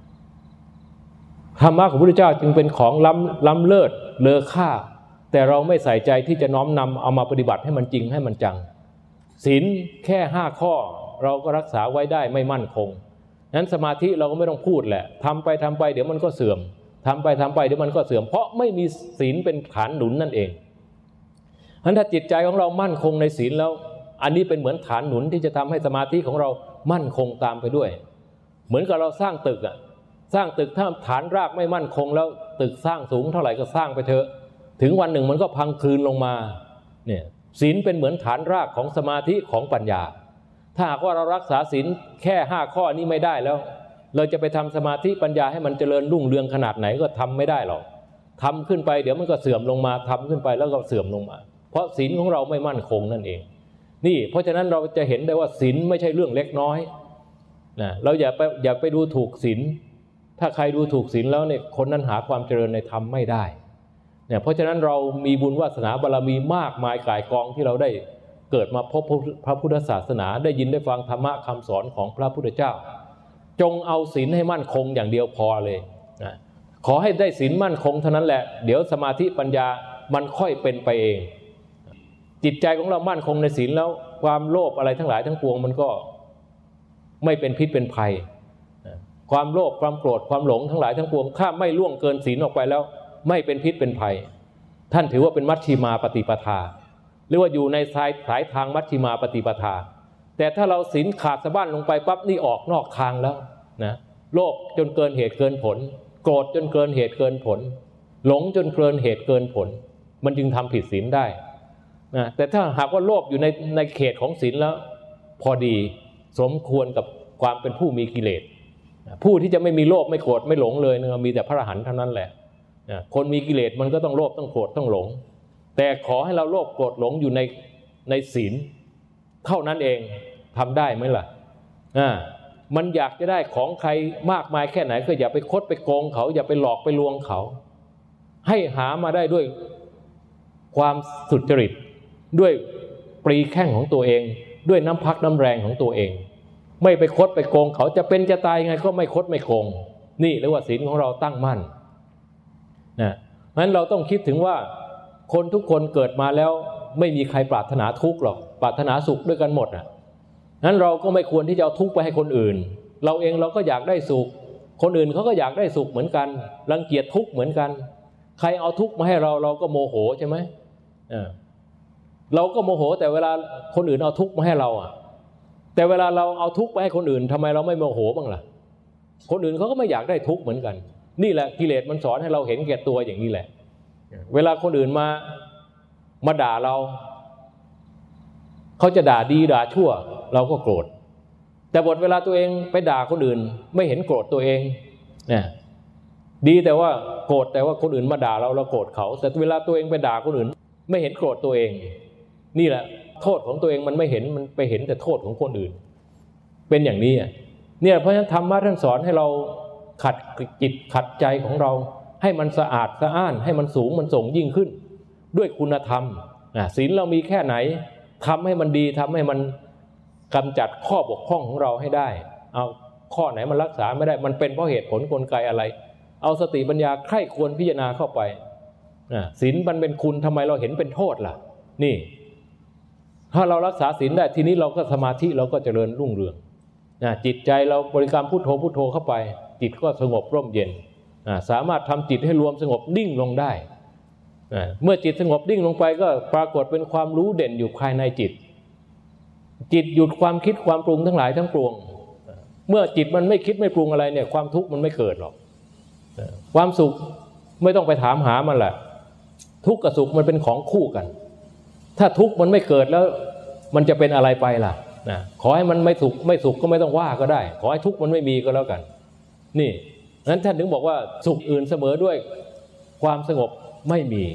Speaker 1: ธรรมะของพระพุทธเจ้าจึงเป็นของล้ำเลิศเลอค่าแต่เราไม่ใส่ใจที่จะน้อมนำเอามาปฏิบัติให้มันจริงให้มันจังศีลแค่5ข้อเราก็รักษาไว้ได้ไม่มั่นคงนั้นสมาธิเราก็ไม่ต้องพูดแหละทำไปเดี๋ยวมันก็เสื่อมทำไปเดี๋ยวมันก็เสื่อมเพราะไม่มีศีลเป็นฐานหนุนนั่นเองฉะนั้นถ้าจิตใจของเรามั่นคงในศีลแล้วอันนี้เป็นเหมือนฐานหนุนที่จะทำให้สมาธิของเรามั่นคงตามไปด้วยเหมือนกับเราสร้างตึกสร้างตึกถ้าฐานรากไม่มั่นคงแล้วตึกสร้างสูงเท่าไหร่ก็สร้างไปเถอะถึงวันหนึ่งมันก็พังคลืนลงมาเนี่ยศีลเป็นเหมือนฐานรากของสมาธิของปัญญาถ้าหากว่าเรารักษาศีลแค่5 ข้อนี้ไม่ได้แล้วเราจะไปทำสมาธิปัญญาให้มันเจริญรุ่งเรืองขนาดไหนก็ทำไม่ได้หรอกทำขึ้นไปเดี๋ยวมันก็เสื่อมลงมาทำขึ้นไปแล้วก็เสื่อมลงมาเพราะศีลของเราไม่มั่นคงนั่นเองนี่เพราะฉะนั้นเราจะเห็นได้ว่าศีลไม่ใช่เรื่องเล็กน้อยนะเราอย่าไปดูถูกศีลถ้าใครดูถูกศีลแล้วเนี่ยคนนั้นหาความเจริญในธรรมไม่ได้เนี่ยเพราะฉะนั้นเรามีบุญวาสนาบารมีมากมายก่ายกองที่เราได้เกิดมาพบพระพุทธศาสนาได้ยินได้ฟังธรรมะคำสอนของพระพุทธเจ้าจงเอาศีลให้มั่นคงอย่างเดียวพอเลยนะขอให้ได้ศีลมั่นคงเท่านั้นแหละเดี๋ยวสมาธิปัญญามันค่อยเป็นไปเองจิตใจของเรามั่นคงในศีลแล้วความโลภอะไรทั้งหลายทั้งปวงมันก็ไม่เป็นพิษเป็นภัยความโลภความโกรธความหลงทั้งหลายทั้งปวงถ้าไม่ล่วงเกินศีลออกไปแล้วไม่เป็นพิษเป็นภัยท่านถือว่าเป็นมัชฌิมาปฏิปทาหรือว่าอยู่ในสายทางมัชฌิมาปฏิปทาแต่ถ้าเราศีลขาดสะบั้นลงไปปั๊บนี่ออกนอกทางแล้วนะโลภจนเกินเหตุเกินผลโกรธจนเกินเหตุเกินผลหลงจนเกินเหตุเกินผลมันจึงทำผิดศีลได้นะแต่ถ้าหากว่าโลภอยู่ในเขตของศีลแล้วพอดีสมควรกับความเป็นผู้มีกิเลสผู้ที่จะไม่มีโลภไม่โกรธไม่หลงเลยนะมีแต่พระอรหันต์เท่านั้นแหละคนมีกิเลสมันก็ต้องโลภต้องโกรธต้องหลงแต่ขอให้เราโลภโกรธหลงอยู่ในศีลเท่านั้นเองทำได้ไหมล่ะมันอยากจะได้ของใครมากมายแค่ไหนก็อย่าไปคดไปโกงเขาอย่าไปหลอกไปลวงเขาให้หามาได้ด้วยความสุจริตด้วยปรีแข้งของตัวเองด้วยน้ำพักน้ำแรงของตัวเองไม่ไปคดไปโกงเขาจะเป็นจะตายไงก็ไม่คดไม่โกงนี่เรียกว่าศีลของเราตั้งมั่นนะงั้นเราต้องคิดถึงว่าคนทุกคนเกิดมาแล้วไม่มีใครปรารถนาทุกข์หรอกปรารถนาสุขด้วยกันหมดนั้นเราก็ไม่ควรที่จะเอาทุกข์ไปให้คนอื่นเราเองเราก็อยากได้สุขคนอื่นเขาก็อยากได้สุขเหมือนกันรังเกียจทุกข์เหมือนกันใครเอาทุกข์มาให้เราก็โมโหใช่ไหมเราก็โมโหแต่เวลาคนอื่นเอาทุกข์มาให้เราแต่เวลาเราเอาทุกข์ไปให้คนอื่นทำไมเราไม่โมโหบ้างล่ะคนอื่นเขาก็ไม่อยากได้ทุกข์เหมือนกันนี่แหละกิเลสมันสอนให้เราเห็นแก่ตัวอย่างนี้แหละเวลาคนอื่นมาด่าเราเขาจะด่าดีด่าชั่วเราก็โกรธแต่บทเวลาตัวเองไปด่าคนอื่นไม่เห็นโกรธตัวเองเนี่ยดีแต่ว่าโกรธแต่ว่าคนอื่นมาด่าเราโกรธเขาแต่เวลาตัวเองไปด่าคนอื่นไม่เห็นโกรธตัวเองนี่แหละโทษของตัวเองมันไม่เห็นมันไปเห็นแต่โทษของคนอื่นเป็นอย่างนี้เนี่ยเพราะฉะนั้นธรรมะท่านสอนให้เราขัดจิตขัดใจของเราให้มันสะอาดสะอ้านให้มันสูงมันส่งยิ่งขึ้นด้วยคุณธรรมศีลเรามีแค่ไหนทำให้มันดีทำให้มันกำจัดข้อบกพร่องของเราให้ได้เอาข้อไหนมันรักษาไม่ได้มันเป็นเพราะเหตุผลกลไกอะไรเอาสติปัญญาใคร่ควรพิจารณาเข้าไปศีลมันเป็นคุณทำไมเราเห็นเป็นโทษล่ะนี่ถ้าเรารักษาศีลได้ทีนี้เราก็สมาธิเราก็เจริญรุ่งเรืองจิตใจเราบริกรรมพุทโธพุทโธเข้าไปจิตก็สงบร่มเย็นสามารถทำจิตให้รวมสงบนิ่งลงได้เมื่อจิตสงบนิ่งลงไปก็ปรากฏเป็นความรู้เด่นอยู่ภายในจิตหยุดความคิดความปรุงทั้งหลายทั้งปวงเมื่อจิตมันไม่คิดไม่ปรุงอะไรเนี่ยความทุกข์มันไม่เกิดหรอกความสุขไม่ต้องไปถามหามันแหละทุกข์กับสุขมันเป็นของคู่กันถ้าทุกข์มันไม่เกิดแล้วมันจะเป็นอะไรไปล่ะขอให้มันไม่สุขก็ไม่ต้องว่าก็ได้ขอให้ทุกข์มันไม่มีก็แล้วกันนี่นั้นท่านถึงบอกว่าสุขอื่นเสมอด้วยความสงบไม่มี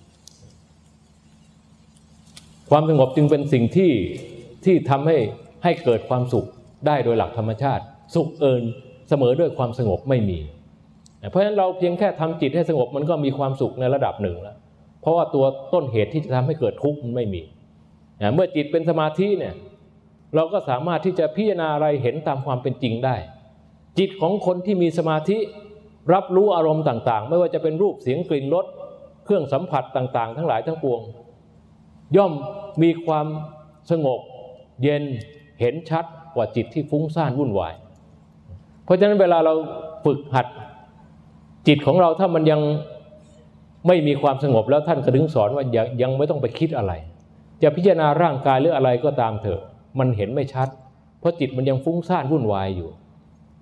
Speaker 1: ความสงบจึงเป็นสิ่งที่ทำให้เกิดความสุขได้โดยหลักธรรมชาติสุขอื่นเสมอด้วยความสงบไม่มีเพราะฉะนั้นเราเพียงแค่ทำจิตให้สงบมันก็มีความสุขในระดับหนึ่งแล้วเพราะว่าตัวต้นเหตุที่จะทำให้เกิดทุกข์มันไม่มีเมื่อจิตเป็นสมาธิเนี่ยเราก็สามารถที่จะพิจารณาอะไรเห็นตามความเป็นจริงได้จิตของคนที่มีสมาธิรับรู้อารมณ์ต่างๆไม่ว่าจะเป็นรูปเสียงกลิ่นรสเครื่องสัมผัสต่างๆทั้งหลายทั้งปวงย่อมมีความสงบเย็นเห็นชัดกว่าจิตที่ฟุ้งซ่านวุ่นวายเพราะฉะนั้นเวลาเราฝึกหัดจิตของเราถ้ามันยังไม่มีความสงบแล้วท่านก็ถึงสอนว่ายังไม่ต้องไปคิดอะไรจะพิจารณาร่างกายหรืออะไรก็ตามเถอะมันเห็นไม่ชัดเพราะจิตมันยังฟุ้งซ่านวุ่นวายอยู่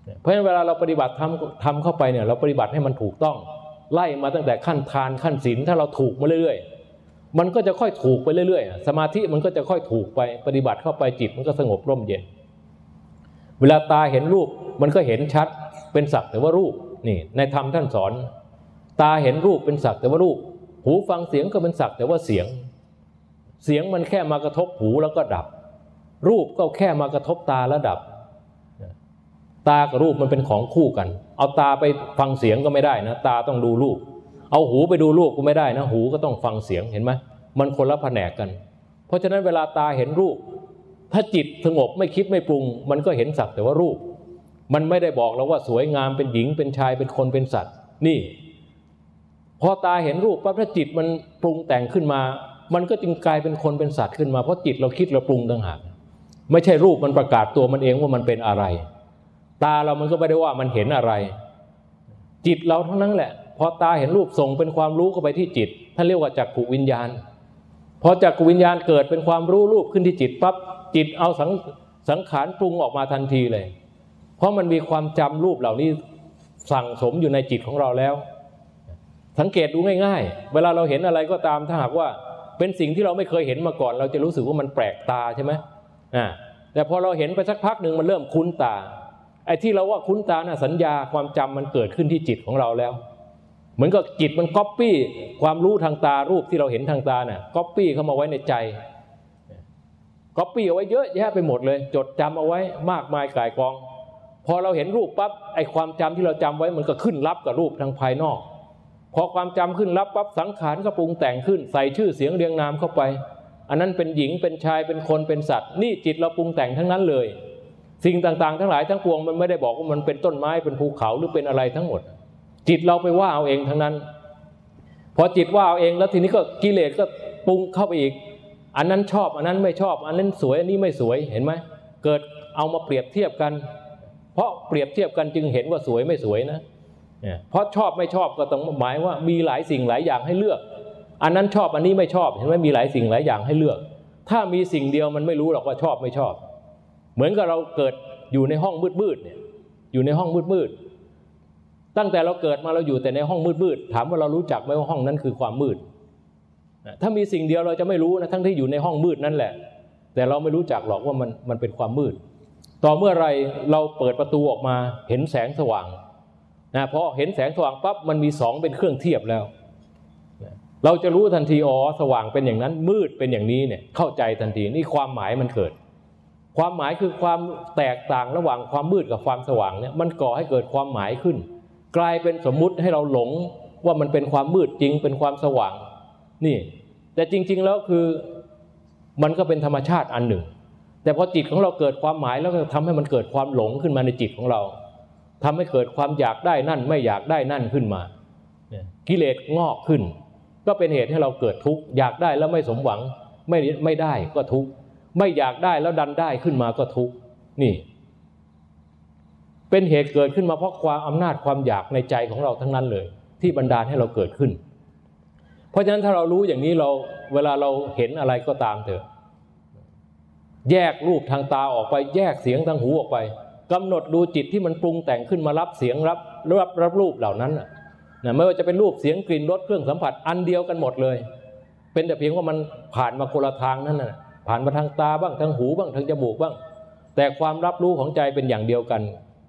Speaker 1: เพราะฉะนั้นเวลาเราปฏิบัติทำเข้าไปเนี่ยเราปฏิบัติให้มันถูกต้องไล่มาตั้งแต่ขั้นทานขั้นศีลถ้าเราถูกมาเรื่อยๆมันก็จะค่อยถูกไปเรื่อยๆสมาธิมันก็จะค่อยถูกไปปฏิบัติเข้าไปจิตมันก็สงบร่มเย็นเวลาตาเห็นรูปมันก็เห็นชัดเป็นสักแต่ว่ารูปนี่ในธรรมท่านสอนตาเห็นรูปเป็นสักแต่ว่ารูปหูฟังเสียงก็เป็นสักแต่ว่าเสียงมันแค่มากระทบหูแล้วก็ดับรูปก็แค่มากระทบตาแล้วดับตากับรูปมันเป็นของคู่กันเอาตาไปฟังเสียงก็ไม่ได้นะตาต้องดูรูปเอาหูไปดูรูปก็ไม่ได้นะหูก็ต้องฟังเสียงเห็นไหมมันคนละแผนกกันเพราะฉะนั้นเวลาตาเห็นรูปถ้าจิตสงบไม่คิดไม่ปรุงมันก็เห็นสักแต่ว่ารูปมันไม่ได้บอกเราว่าสวยงามเป็นหญิงเป็นชายเป็นคนเป็นสัตว์นี่พอตาเห็นรูปปั๊บถ้าจิตมันปรุงแต่งขึ้นมามันก็จึงกลายเป็นคนเป็นสัตว์ขึ้นมาเพราะจิตเราคิดเราปรุงต่างหากไม่ใช่รูปมันประกาศตัวมันเองว่ามันเป็นอะไรตาเรามันก็ไม่ได้ว่ามันเห็นอะไรจิตเราทั้งนั้นแหละพอตาเห็นรูปส่งเป็นความรู้เข้าไปที่จิตท่านเรียกว่าจักขุวิญญาณพอจักขุวิญญาณเกิดเป็นความรู้รูปขึ้นที่จิตปั๊บจิตเอาสังขารปรุงออกมาทันทีเลยเพราะมันมีความจำรูปเหล่านี้สั่งสมอยู่ในจิตของเราแล้วสังเกตดูง่ายๆเวลาเราเห็นอะไรก็ตามถ้าหากว่าเป็นสิ่งที่เราไม่เคยเห็นมาก่อนเราจะรู้สึกว่ามันแปลกตาใช่ไหมแต่พอเราเห็นไปสักพักหนึ่งมันเริ่มคุ้นตาไอ้ที่เราว่าคุ้นตาน่ะสัญญาความจำมันเกิดขึ้นที่จิตของเราแล้วเหมือนกับจิตมันก๊อปปี้ความรู้ทางตารูปที่เราเห็นทางตาน่ะก๊อปปี้เข้ามาไว้ในใจก๊อปปี้เอาไว้เยอะแยะไปหมดเลยจดจำเอาไว้มากมายก่ายกองพอเราเห็นรูปปั๊บไอ้ความจำที่เราจำไว้มันก็ขึ้นรับกับรูปทางภายนอกพอความจำขึ้นรับปั๊บสังขารก็ปรุงแต่งขึ้นใส่ชื่อเสียงเรียงนามเข้าไปอันนั้นเป็นหญิงเป็นชายเป็นคนเป็นสัตว์นี่จิตเราปรุงแต่งทั้งนั้นเลยสิ่งต่างๆทั้งหลายทั้งปวงมันไม่ได้บอกว่ามันเป็นต้นไม้เป็นภูเขาหรือเป็นอะไรทั้งหมดจิตเราไปว่าเอาเองทั้งนั้นพอจิตว่าเอาเองแล้วทีนี้ก็กิเลสก็ปรุงเข้าไปอีกอันนั้นชอบอันนั้นไม่ชอบอันนั้นสวยอันนี้ไม่สวยเห็นไหมเกิดเอามาเปรียบเทียบกันเพราะเปรียบเทียบกันจึงเห็นว่าสวยไม่สวยนะเพราะชอบไม่ชอบก็ต้องหมายว่ามีหลายสิ่งหลายอย่างให้เลือกอันนั้นชอบอันนี้ไม่ชอบเห็นไหมมีหลายสิ่งหลายอย่างให้เลือกถ้ามีสิ่งเดียวมันไม่รู้หรอกว่าชอบไม่ชอบเหมือนกับเราเกิดอยู่ในห้องมืดๆเนี่ยอยู่ในห้องมืดๆตั้งแต่เราเกิดมาเราอยู่แต่ในห้องมืดๆถามว่าเรารู้จักไหมว่าห้องนั้นคือความมืดถ้ามีสิ่งเดียวเราจะไม่รู้นะทั้งที่อยู่ในห้องมืดนั่นแหละแต่เราไม่รู้จักหรอกว่ามันเป็นความมืดต่อเมื่อไรเราเปิดประตูออกมาเห็นแสงสว่างนะพอเห็นแสงสว่างปั๊บมันมีสองเป็นเครื่องเทียบแล้วเราจะรู้ทันทีอ๋อสว่างเป็นอย่างนั้นมืดเป็นอย่างนี้เนี่ยเข้าใจทันทีนี่ความหมายมันเกิดความหมายคือความแตกต่างระหว่างความมืดกับความสว่างเนี่ยมันก่อให้เกิดความหมายขึ้นกลายเป็นสมมุติให้เราหลงว่ามันเป็นความมืดจริงเป็นความสว่างนี่แต่จริงๆแล้วคือมันก็เป็นธรรมชาติอันหนึ่งแต่พอจิตของเราเกิดความหมายแล้วก็ทำให้มันเกิดความหลงขึ้นมาในจิตของเราทำให้เกิดความอยากได้นั่นไม่อยากได้นั่นขึ้นมากิเลสงอกขึ้นก็เป็นเหตุให้เราเกิดทุกข์อยากได้แล้วไม่สมหวังไม่ได้ก็ทุกข์ไม่อยากได้แล้วดันได้ขึ้นมาก็ทุกข์นี่เป็นเหตุเกิดขึ้นมาเพราะความอำนาจความอยากในใจของเราทั้งนั้นเลยที่บันดาลให้เราเกิดขึ้นเพราะฉะนั้นถ้าเรารู้อย่างนี้เราเวลาเราเห็นอะไรก็ตามเถอะแยกรูปทางตาออกไปแยกเสียงทางหูออกไปกำหนดดูจิตที่มันปรุงแต่งขึ้นมารับเสียงรับรูปเหล่านั้นนะไม่ว่าจะเป็นรูปเสียงกลิ่นรสเครื่องสัมผัสอันเดียวกันหมดเลยเป็นแต่เพียงว่ามันผ่านมาคนละทางนั่นน่ะผ่านมาทางตาบ้างทางหูบ้างทางจมูกบ้างแต่ความรับรู้ของใจเป็นอย่างเดียวกัน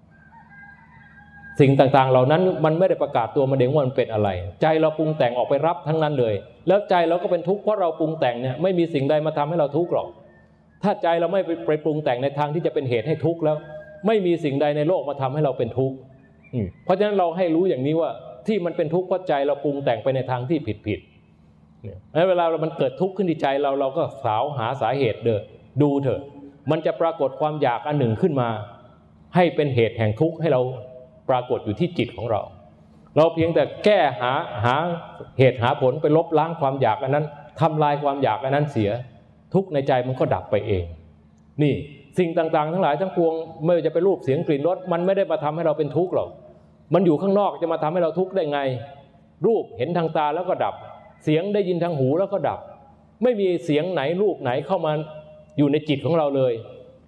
Speaker 1: สิ่งต่างๆเหล่านั้นมันไม่ได้ประกาศตัวมันเองว่ามันเป็นอะไรใจเราปรุงแต่งออกไปรับทั้งนั้นเลยแล้วใจเราก็เป็นทุกข์เพราะเราปรุงแต่งเนี่ยไม่มีสิ่งใดมาทำให้เราทุกข์หรอกถ้าใจเราไม่ไปปรุงแต่งในทางที่จะเป็นเหตุให้ทุกข์แล้วไม่มีสิ่งใดในโลกมาทำให้เราเป็นทุกข์เพราะฉะนั้นเราให้รู้อย่างนี้ว่าที่มันเป็นทุกข์เพราะใจเราปรุงแต่งไปในทางที่ผิดเวลามันเกิดทุกข์ขึ้นที่ใจเราก็สาวหาสาเหตุดูเถอะมันจะปรากฏความอยากอันหนึ่งขึ้นมาให้เป็นเหตุแห่งทุกข์ให้เราปรากฏอยู่ที่จิตของเราเพียงแต่แก้หาเหตุหาผลไปลบล้างความอยากอันนั้นทำลายความอยากอันนั้นเสียทุกข์ในใจมันก็ดับไปเองนี่สิ่งต่างๆทั้งหลายทั้งปวงไม่ว่าจะเป็นรูปเสียงกลิ่นรสมันไม่ได้มาทำให้เราเป็นทุกข์หรอกมันอยู่ข้างนอกจะมาทำให้เราทุกข์ได้ไงรูปเห็นทางตาแล้วก็ดับเสียงได้ยินทางหูแล้วก็ดับไม่มีเสียงไหนรูปไหนเข้ามาอยู่ในจิตของเราเลย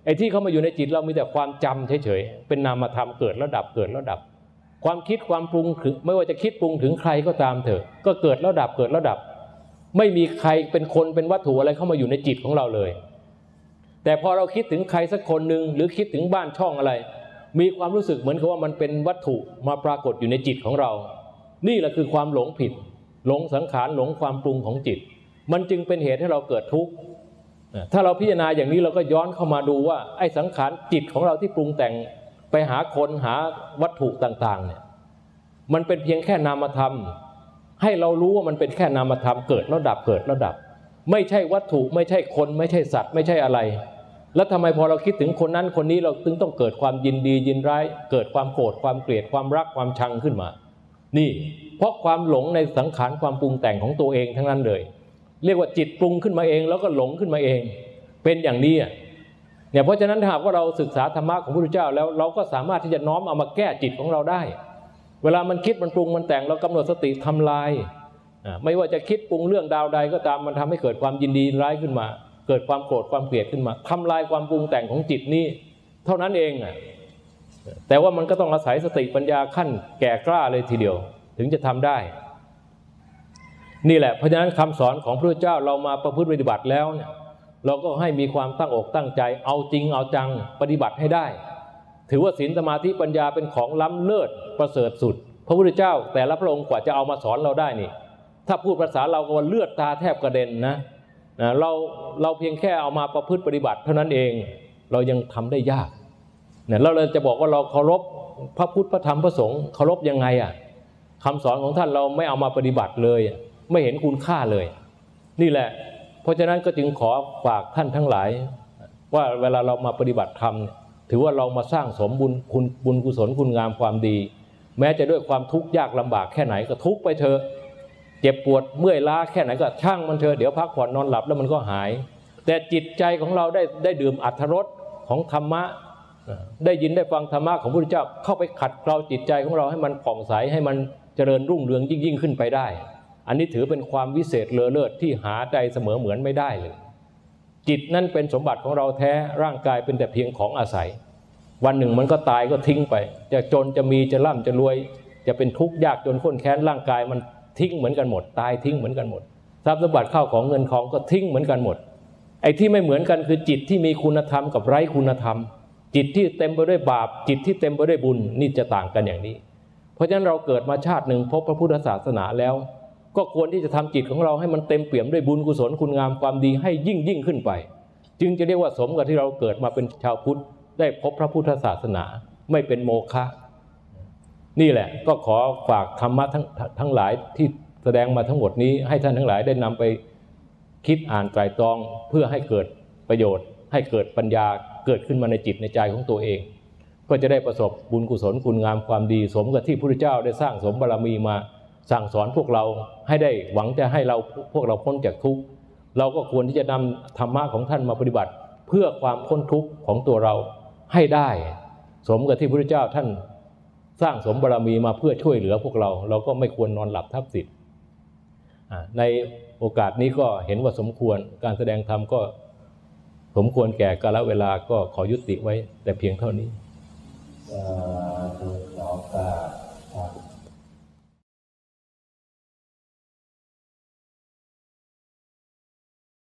Speaker 1: ไอ้ที่เข้ามาอยู่ในจิตเรามีแต่ความจำเฉยๆเป็นนามธรรมเกิดแล้วดับเกิดแล้วดับความคิดความปรุงถึงไม่ว่าจะคิดปรุงถึงใครก็ตามเถอะก็เกิดแล้วดับเกิดแล้วดับไม่มีใครเป็นคนเป็นวัตถุอะไรเข้ามาอยู่ในจิตของเราเลยแต่พอเราคิดถึงใครสักคนหนึ่งหรือคิดถึงบ้านช่องอะไรมีความรู้สึกเหมือนกับว่ามันเป็นวัตถุมาปรากฏอยู่ในจิตของเรานี่แหละคือความหลงผิดหลงสังขารหลงความปรุงของจิตมันจึงเป็นเหตุให้เราเกิดทุกข์ถ้าเราพิจารณาอย่างนี้เราก็ย้อนเข้ามาดูว่าไอ้สังขารจิตของเราที่ปรุงแต่งไปหาคนหาวัตถุต่างๆเนี่ยมันเป็นเพียงแค่นามธรรมให้เรารู้ว่ามันเป็นแค่นามธรรมเกิดแล้วดับเกิดแล้วดับไม่ใช่วัตถุไม่ใช่คนไม่ใช่สัตว์ไม่ใช่อะไรแล้วทำไมพอเราคิดถึงคนนั้นคนนี้เราถึงต้องเกิดความยินดียินร้ายเกิดความโกรธความเกลียดความรักความชังขึ้นมานี่เพราะความหลงในสังขารความปรุงแต่งของตัวเองทั้งนั้นเลยเรียกว่าจิตปรุงขึ้นมาเองแล้วก็หลงขึ้นมาเองเป็นอย่างนี้เนี่ยเพราะฉะนั้นถ้าหากว่าเราศึกษาธรรมะของพระพุทธเจ้าแล้วเราก็สามารถที่จะน้อมเอามาแก้จิตของเราได้เวลามันคิดมันปรุงมันแต่งเรากำหนดสติทำลายไม่ว่าจะคิดปรุงเรื่องดาวใดก็ตามมันทำให้เกิดความยินดีร้ายขึ้นมาเกิดความโกรธความเกลียดขึ้นมาทำลายความปรุงแต่งของจิตนี้เท่านั้นเองแต่ว่ามันก็ต้องอาศัยสติปัญญาขั้นแก่กล้าเลยทีเดียวถึงจะทำได้นี่แหละเพราะฉะนั้นคำสอนของพระพุทธเจ้าเรามาประพฤติปฏิบัติแล้วเนี่ยเราก็ให้มีความตั้งอกตั้งใจเอาจริงเอาจังปฏิบัติให้ได้ถือว่าศีลสมาธิปัญญาเป็นของล้ำเลิศประเสริฐสุดพระพุทธเจ้าแต่ละพระองค์กว่าจะเอามาสอนเราได้นี่ถ้าพูดภาษาเราก็ว่าเลือดตาแทบกระเด็นนะเราเพียงแค่เอามาประพฤติปฏิบัติเท่านั้นเองเรายังทำได้ยากเนี่ยเราจะบอกว่าเราเคารพพระพุทธพระธรรมพระสงฆ์เคารพยังไงคำสอนของท่านเราไม่เอามาปฏิบัติเลยไม่เห็นคุณค่าเลยนี่แหละเพราะฉะนั้นก็จึงขอฝากท่านทั้งหลายว่าเวลาเรามาปฏิบัติธรรมถือว่าเรามาสร้างสมบุญกุศลคุณงามความดีแม้จะด้วยความทุกข์ยากลำบากแค่ไหนก็ทุกข์ไปเถอะเจ็บปวดเมื่อยล้าแค่ไหนก็ช่างมันเถอะเดี๋ยวพักผ่อนนอนหลับแล้วมันก็หายแต่จิตใจของเราได้ดื่มอรรถรสของธรรมะได้ยินได้ฟังธรรมะของพระพุทธเจ้าเข้าไปขัดเกลาจิตใจของเราให้มันผ่องใสให้มันเจริญรุ่งเรืองยิ่งขึ้นไปได้อันนี้ถือเป็นความวิเศษเลอเลิศที่หาใจเสมอเหมือนไม่ได้เลยจิตนั่นเป็นสมบัติของเราแท้ร่างกายเป็นแต่เพียงของอาศัยวันหนึ่งมันก็ตายก็ทิ้งไปจะจนจะมีจะร่ำจะรวยจะเป็นทุกข์ยากจนข้นแค้นร่างกายมันทิ้งเหมือนกันหมดตายทิ้งเหมือนกันหมดทรัพย์สมบัติข้าวของเงินทองก็ทิ้งเหมือนกันหมดไอ้ที่ไม่เหมือนกันคือจิตที่มีคุณธรรมกับไร้คุณธรรมจิตที่เต็มไปด้วยบาปจิตที่เต็มไปด้วยบุญนี่จะต่างกันอย่างนี้เพราะฉะนั้นเราเกิดมาชาติหนึ่งพบพระพุทธศาสนาแล้วก็ควรที่จะทำจิตของเราให้มันเต็มเปี่ยมด้วยบุญกุศลคุณงามความดีให้ยิ่งขึ้นไปจึงจะเรียกว่าสมกับที่เราเกิดมาเป็นชาวพุทธได้พบพระพุทธศาสนาไม่เป็นโมฆะนี่แหละก็ขอฝากธรรมะทั้งหลายที่แสดงมาทั้งหมดนี้ให้ท่านทั้งหลายได้นำไปคิดอ่านไตร่ตรองเพื่อให้เกิดประโยชน์ให้เกิดปัญญาเกิดขึ้นมาในจิตในใจของตัวเองก็จะได้ประสบบุญกุศลคุณงามความดีสมกับที่พระพุทธเจ้าได้สร้างสมบารมีมาสั่งสอนพวกเราให้ได้หวังจะให้พวกเราพ้นจากทุกข์เราก็ควรที่จะนำธรรมะของท่านมาปฏิบัติเพื่อความพ้นทุกข์ของตัวเราให้ได้สมกับที่พระพุทธเจ้าท่านสร้างสมบารมีมาเพื่อช่วยเหลือพวกเราก็ไม่ควรนอนหลับทับสิทธิ์ในโอกาสนี้ก็เห็นว่าสมควรการแสดงธรรมก็สมควรแก่กาลเวลาก็ขอยุติไว้แต่เพียงเท่านี้